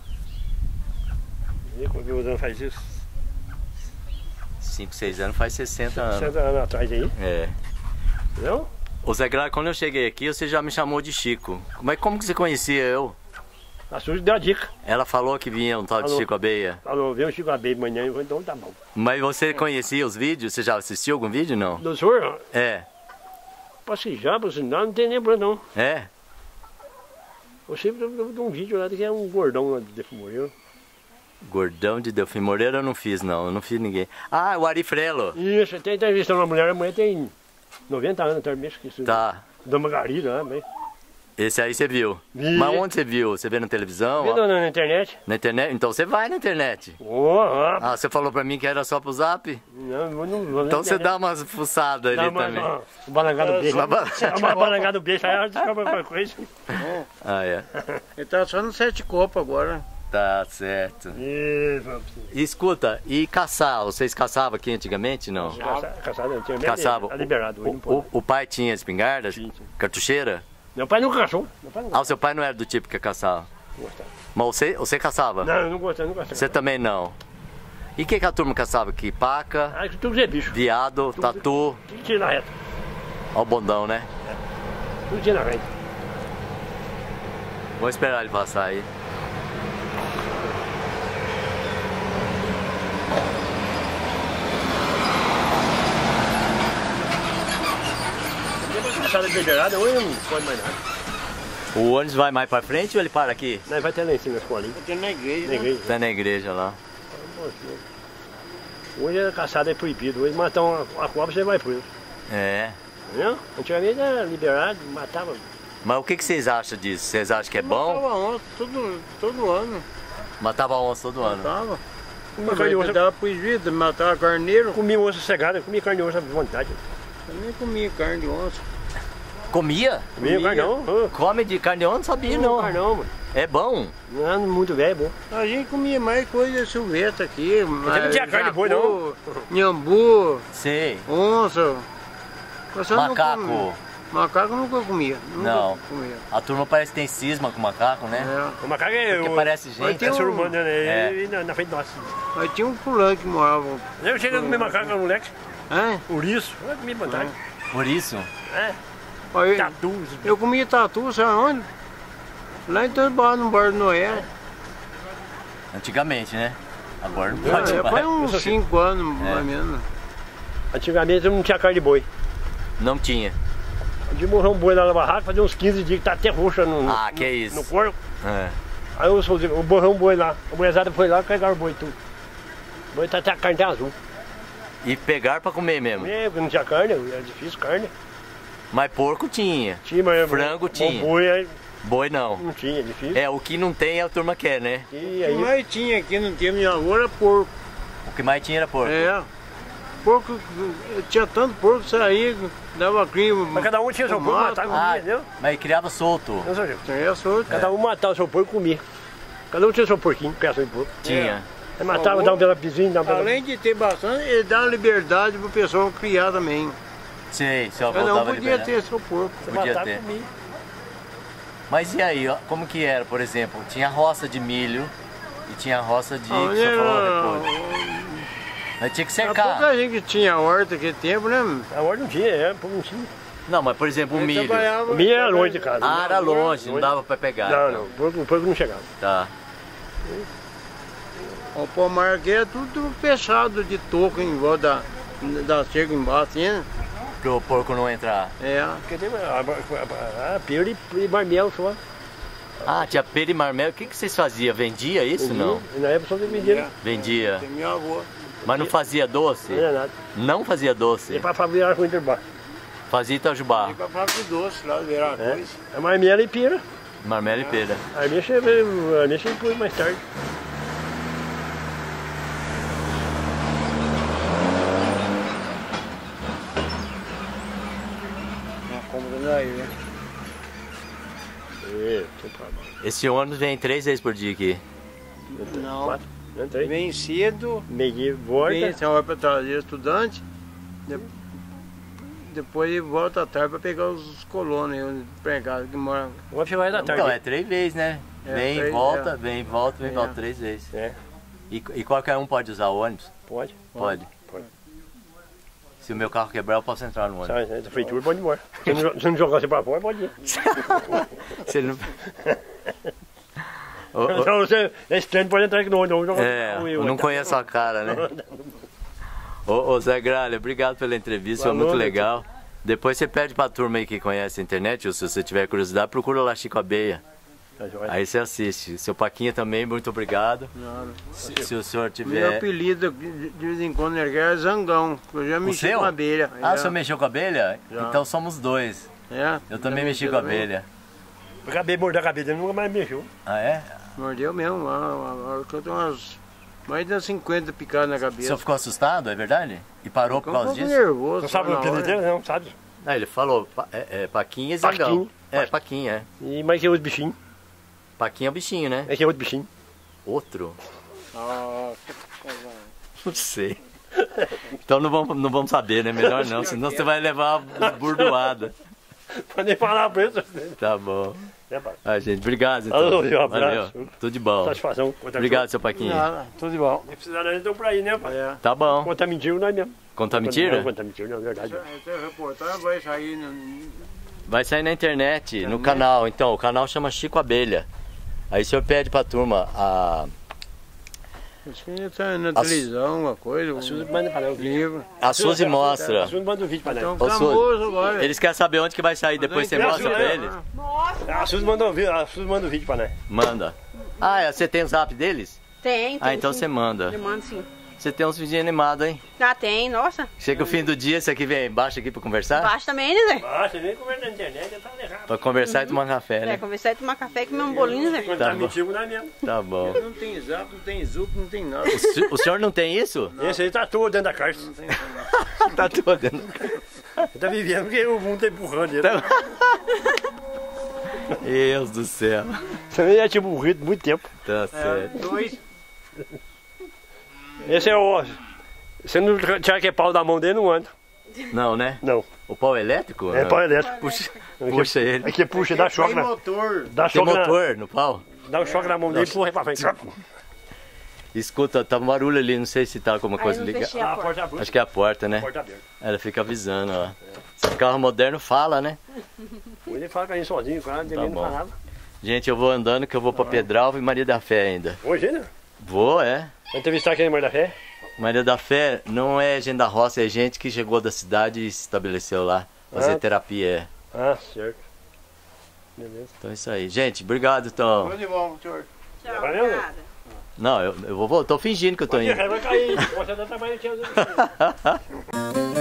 E quando eu usando faz isso, cinco, seis anos faz sessenta anos. sessenta anos atrás aí. É. Não? Ô Zé Gralha, quando eu cheguei aqui, você já me chamou de Chico. Mas como que você conhecia eu? A Suzy deu a dica. Ela falou que vinha um tal de Falou. Chico Abeia. Falou, veio o Chico Abeio de manhã, eu falei, então tá bom. Mas você conhecia os vídeos? Você já assistiu algum vídeo, não? Do senhor, É. passei já, passei não, não tem lembrança não. É? Eu sempre vi um vídeo lá que é um gordão lá de morreu. Gordão de Delfim Moreira eu não fiz, não. Eu não fiz ninguém. Ah, o Ari Frelo. Isso, tem entrevistando uma mulher, a mulher tem noventa anos, até mesmo que isso. Tá. Dá uma garida, né? Esse aí você viu. Vi. Mas onde você viu? Você vê na televisão? Vendo na internet? Na internet? Então você vai na internet. Oh, ah, Ah, você falou pra mim que era só pro zap? não, não, não, não, Então você dá umas fuçadas Dá ali uma, também. uma, um balangado beijo. Uma ba- Uma balangada beijo, aí descobre alguma coisa. Ah, é. Ele tá só no sete copas agora. Tá certo. Isso, E escuta, e caçar? Vocês caçavam aqui antigamente, não? caçado, caçado, tinha Caçavam. Tá liberado, hoje O, não pode. o, o pai tinha espingarda? Sim, sim. Cartucheira? Meu pai nunca caçou. Meu pai não Ah, o seu pai não era do tipo que caçava? gostava. Mas você, você caçava? Não, eu não gostava, não gostava. Você também não? E o que, que a turma caçava aqui? Paca, Ah, que tudo é bicho. viado, tatu, Tudo tinha na reta. ó o bondão, né? Tudo tinha na reta. Vou esperar ele passar aí. Caçada liberada, hoje não pode mais nada. O ônibus vai mais pra frente ou ele para aqui? Nós vai até lá em cima na escolinha. Tem na igreja. Na né? igreja. Tá na igreja lá. Hoje a caçada é proibido. Hoje matar uma, uma cobra você vai preso. É. Entendeu? Antigamente era liberado, matava. Mas o que, que vocês acham disso? Vocês acham que é bom? Matava onça todo, todo ano. Matava onça todo ano. Matava. Comia carne de Mas onça, dava prejuízo, matava carneiro. comia onça cegada, comia carne de onça à vontade. Eu nem comia carne de onça. Comia? Comia carne não. Ah, Come de carne de onça? Não sabia, não. não. Carne não, mano. É bom? Não, muito velho, é bom. A gente comia mais coisa silvestre aqui. não tinha carne de boi, não. Nhambu, Sei. onça. Você não Macaco. come. Macaco eu nunca comia. Nunca Não. comia. A turma parece que tem cisma com macaco, né? É. O macaco é. Porque o- parece Mas gente. tem ser um- humano, né? É. Ele na, na frente nossa. Mas tinha um fulano que morava. Eu cheguei a comer macaco com moleque. Hã? Ouriço. Eu comi vantagem. Por isso? É. Aí, Tatu. eu comia tatu, sabe onde? Lá em Tanibá, no Bar do Noé. Antigamente, né? Agora não pode É, mais. foi uns cinco anos, mais ou menos. Antigamente não tinha carne de boi. Não tinha. De morrer um boi lá na barraca, fazia uns quinze dias que tá até roxa no, Ah, no, que isso. no corpo. É. Aí eu soltei, eu borrei um boi lá. A boiazada foi lá e pegaram o boi tudo. O boi tá até a carne tá azul. E pegar pra comer mesmo. É, porque não tinha carne, era difícil carne. Mas porco tinha. Tinha, mas Frango o tinha. boi aí Boi não. não tinha, difícil. É, o que não tem a turma quer, né? E O que aí, mais tinha aqui no tempo de agora era porco. O que mais tinha era porco. É. Porco, tinha tanto porco que saía, dava crime. mas cada um tinha seu porco, matava e comia, Ah, entendeu? mas criava solto. Não, seu Gil. Tinha solto. Cada um matava o seu porco e comia. Cada um tinha seu porquinho, peça de porco. Tinha. Aí matava, dava um pelapizinho, dava um pela... Além de ter bastante, ele dava liberdade pro pessoal criar também. Sei, seu avô Cada um dava podia liberdade. ter seu porco. Podia matava ter. e comia. Mas e aí, ó, como que era, por exemplo? Tinha roça de milho e tinha roça de... Ah, que você falou não, depois. Mas tinha que Era cercar. pouca gente que tinha horta naquele tempo, né? A hora não tinha, é, pouco não tinha. Não, mas por exemplo, o Ele milho. trabalhava- O milho era longe de casa. Ah, era longe, não Longe. dava pra pegar. Não, então. não, o porco, o porco não chegava. Tá. O pomar aqui é tudo fechado de toco em volta da, da cerca embaixo, assim, né? Pro porco não entrar. É. Porque tem a, a, a, a pelo e, e marmelo só. Ah, tinha pera e marmelo. O que, que vocês faziam? Vendia isso não? E na época só vendia. Vendia. Tem minha avó. Mas não fazia doce? Não era nada. Não fazia doce? E para fabricar com Interbar. Fazia Itajubá. E pra fábrica de doce lá, Veracruz. É marmela e pera. Marmelo e pera. Aí deixa eu deixa eu pôr mais tarde. Uma cômoda aí, né? É, sem problema. Esse ônibus vem três vezes por dia aqui. Não. Quatro. Não, três. Vem cedo, Meio volta. vem essa hora pra trazer estudante, de- depois ele volta à tarde pra pegar os colonos, os empregados que moram. Vou chegar da tarde. Então, é três vezes, né? É, Vem, três, volta, é. vem, volta, vem, É. volta três vezes. É, E, e qualquer um pode usar o ônibus? pode. Pode. Pode. Se o meu carro quebrar, eu posso entrar no ônibus. Sabe, né? Da feitura pode ir embora. Se não, se não jogar você pra fora, pode ir. Se ele não... Ô, ô, Então você é estranho, pode entrar aqui no ônibus. jogar é, no- eu não conheço a cara, né? Ô, ô Zé Gralha, obrigado pela entrevista, foi Falou, muito meu legal. Depois você pede pra turma aí que conhece a internet, ou se você tiver curiosidade, procura lá Chico Abelha. Tá joia. Aí você assiste. Seu Paquinha também, muito obrigado. Nada. Se, se o senhor Meu tiver... apelido de de vez em quando ele é Zangão, que eu já O mexi seu? com abelha. Ah, é. o senhor mexeu com abelha? Já. Então somos dois. É. Eu também Já mexi mexeu com também? abelha. Eu acabei de morder a cabeça, ele nunca mais mexeu. Ah, é? Mordeu mesmo, agora que eu tenho umas mais de cinquenta picadas na O cabeça. senhor ficou assustado, é verdade? E parou por Ficou um causa pouco disso? nervoso. Não sabe só o na apelido hora. dele? Não, sabe? Ah, ele falou, pa- é, é Paquinha e Zangão. Paquinho. É, Paquinha, é. E mais que outro bichinho. Paquinha é o bichinho, né? É que é outro bichinho. Outro? Ah, que coisa. Não sei. Então não vamos, não vamos saber, né? Melhor não, senão você vai levar uma burdoada. Pode nem falar pra isso. Tá bom. É, pai. Ah, gente, obrigado então. Alô, um abraço. Valeu. Tudo de bom. Satisfação. Contar Obrigado, seu Paquinha. Nada, tudo de bom. Se precisar, nós estamos por aí, né, pai? É. Tá bom. Contar mentira, nós mesmo. Contar Não, mentira? contar mentira, não, é verdade. Essa reportagem vai sair no... Vai sair na internet, no Internet? canal. Então, o canal chama Chico Abelha. Aí o senhor pede pra turma a, Acho que já tá na A Su- televisão, uma coisa, A Suzy um manda para o livro. a Suzy A mostra. Suzy manda um vídeo para Então nós. Ô, famoso agora. Eles querem saber onde que vai sair, depois você Mas mostra não, pra não, eles? A Suzy manda um vídeo, a Suzy manda um vídeo para nós. Manda. Ah, é, você tem o zap deles? Tem, tem. Ah, então sim. você manda. Eu mando sim. Você tem uns vídeos animados, hein? Ah, tem, nossa. Chega o fim do dia, você aqui vem embaixo aqui pra conversar? Baixo também, né, Zé? Ah, você nem conversa na internet, tá errado. Pra conversar e tomar café, É, né? conversar e tomar café e comer um bolinho, Zé. Contar Tá bom. mentira, nós mesmo. Tá bom. Não tem zap, não tem zup, não tem nada. O, se- o senhor não tem isso? Esse aí tá todo dentro da caixa. Não tem nada. Tá todo. Ele tá vivendo porque o mundo tá empurrando ele. Tá- Deus do céu. Você aí é tipo burrito muito tempo. Tá É, certo. dois. Esse é o. Você não tirar que é pau da mão dele, não anda. Não, né? Não. O pau elétrico? É Não. pau elétrico. Puxa, puxa ele. Aqui puxa, dá choque Tem na. motor. Dá Tem choque na, motor no pau? dá um choque na mão dele e empurra pra frente. Escuta, tá um barulho ali, não sei se tá alguma Aí coisa eu não ligada. fechei Ah, a a porta. porta abriu. Acho que é a porta, né? Porta aberta. Ela fica avisando, ó. Esse carro moderno fala, né? Hoje ele fala com a gente sozinho, cara, Tá ninguém bom. não falava. Gente, eu vou andando que eu vou pra Pedralva e Maria da Fé ainda. Hoje, né? Vou, é. Vai entrevistar quem é Maria da Fé? Maria da Fé não é gente da roça, é gente que chegou da cidade e se estabeleceu lá. Fazer Ah. terapia, é. Ah, certo. Beleza. Então é isso aí. Gente, obrigado, então. Tudo de bom, senhor. Tchau, Valeu, Zé. obrigada. Não, eu, eu vou, tô fingindo que eu tô indo. Vai cair. Você dá tamanho aqui.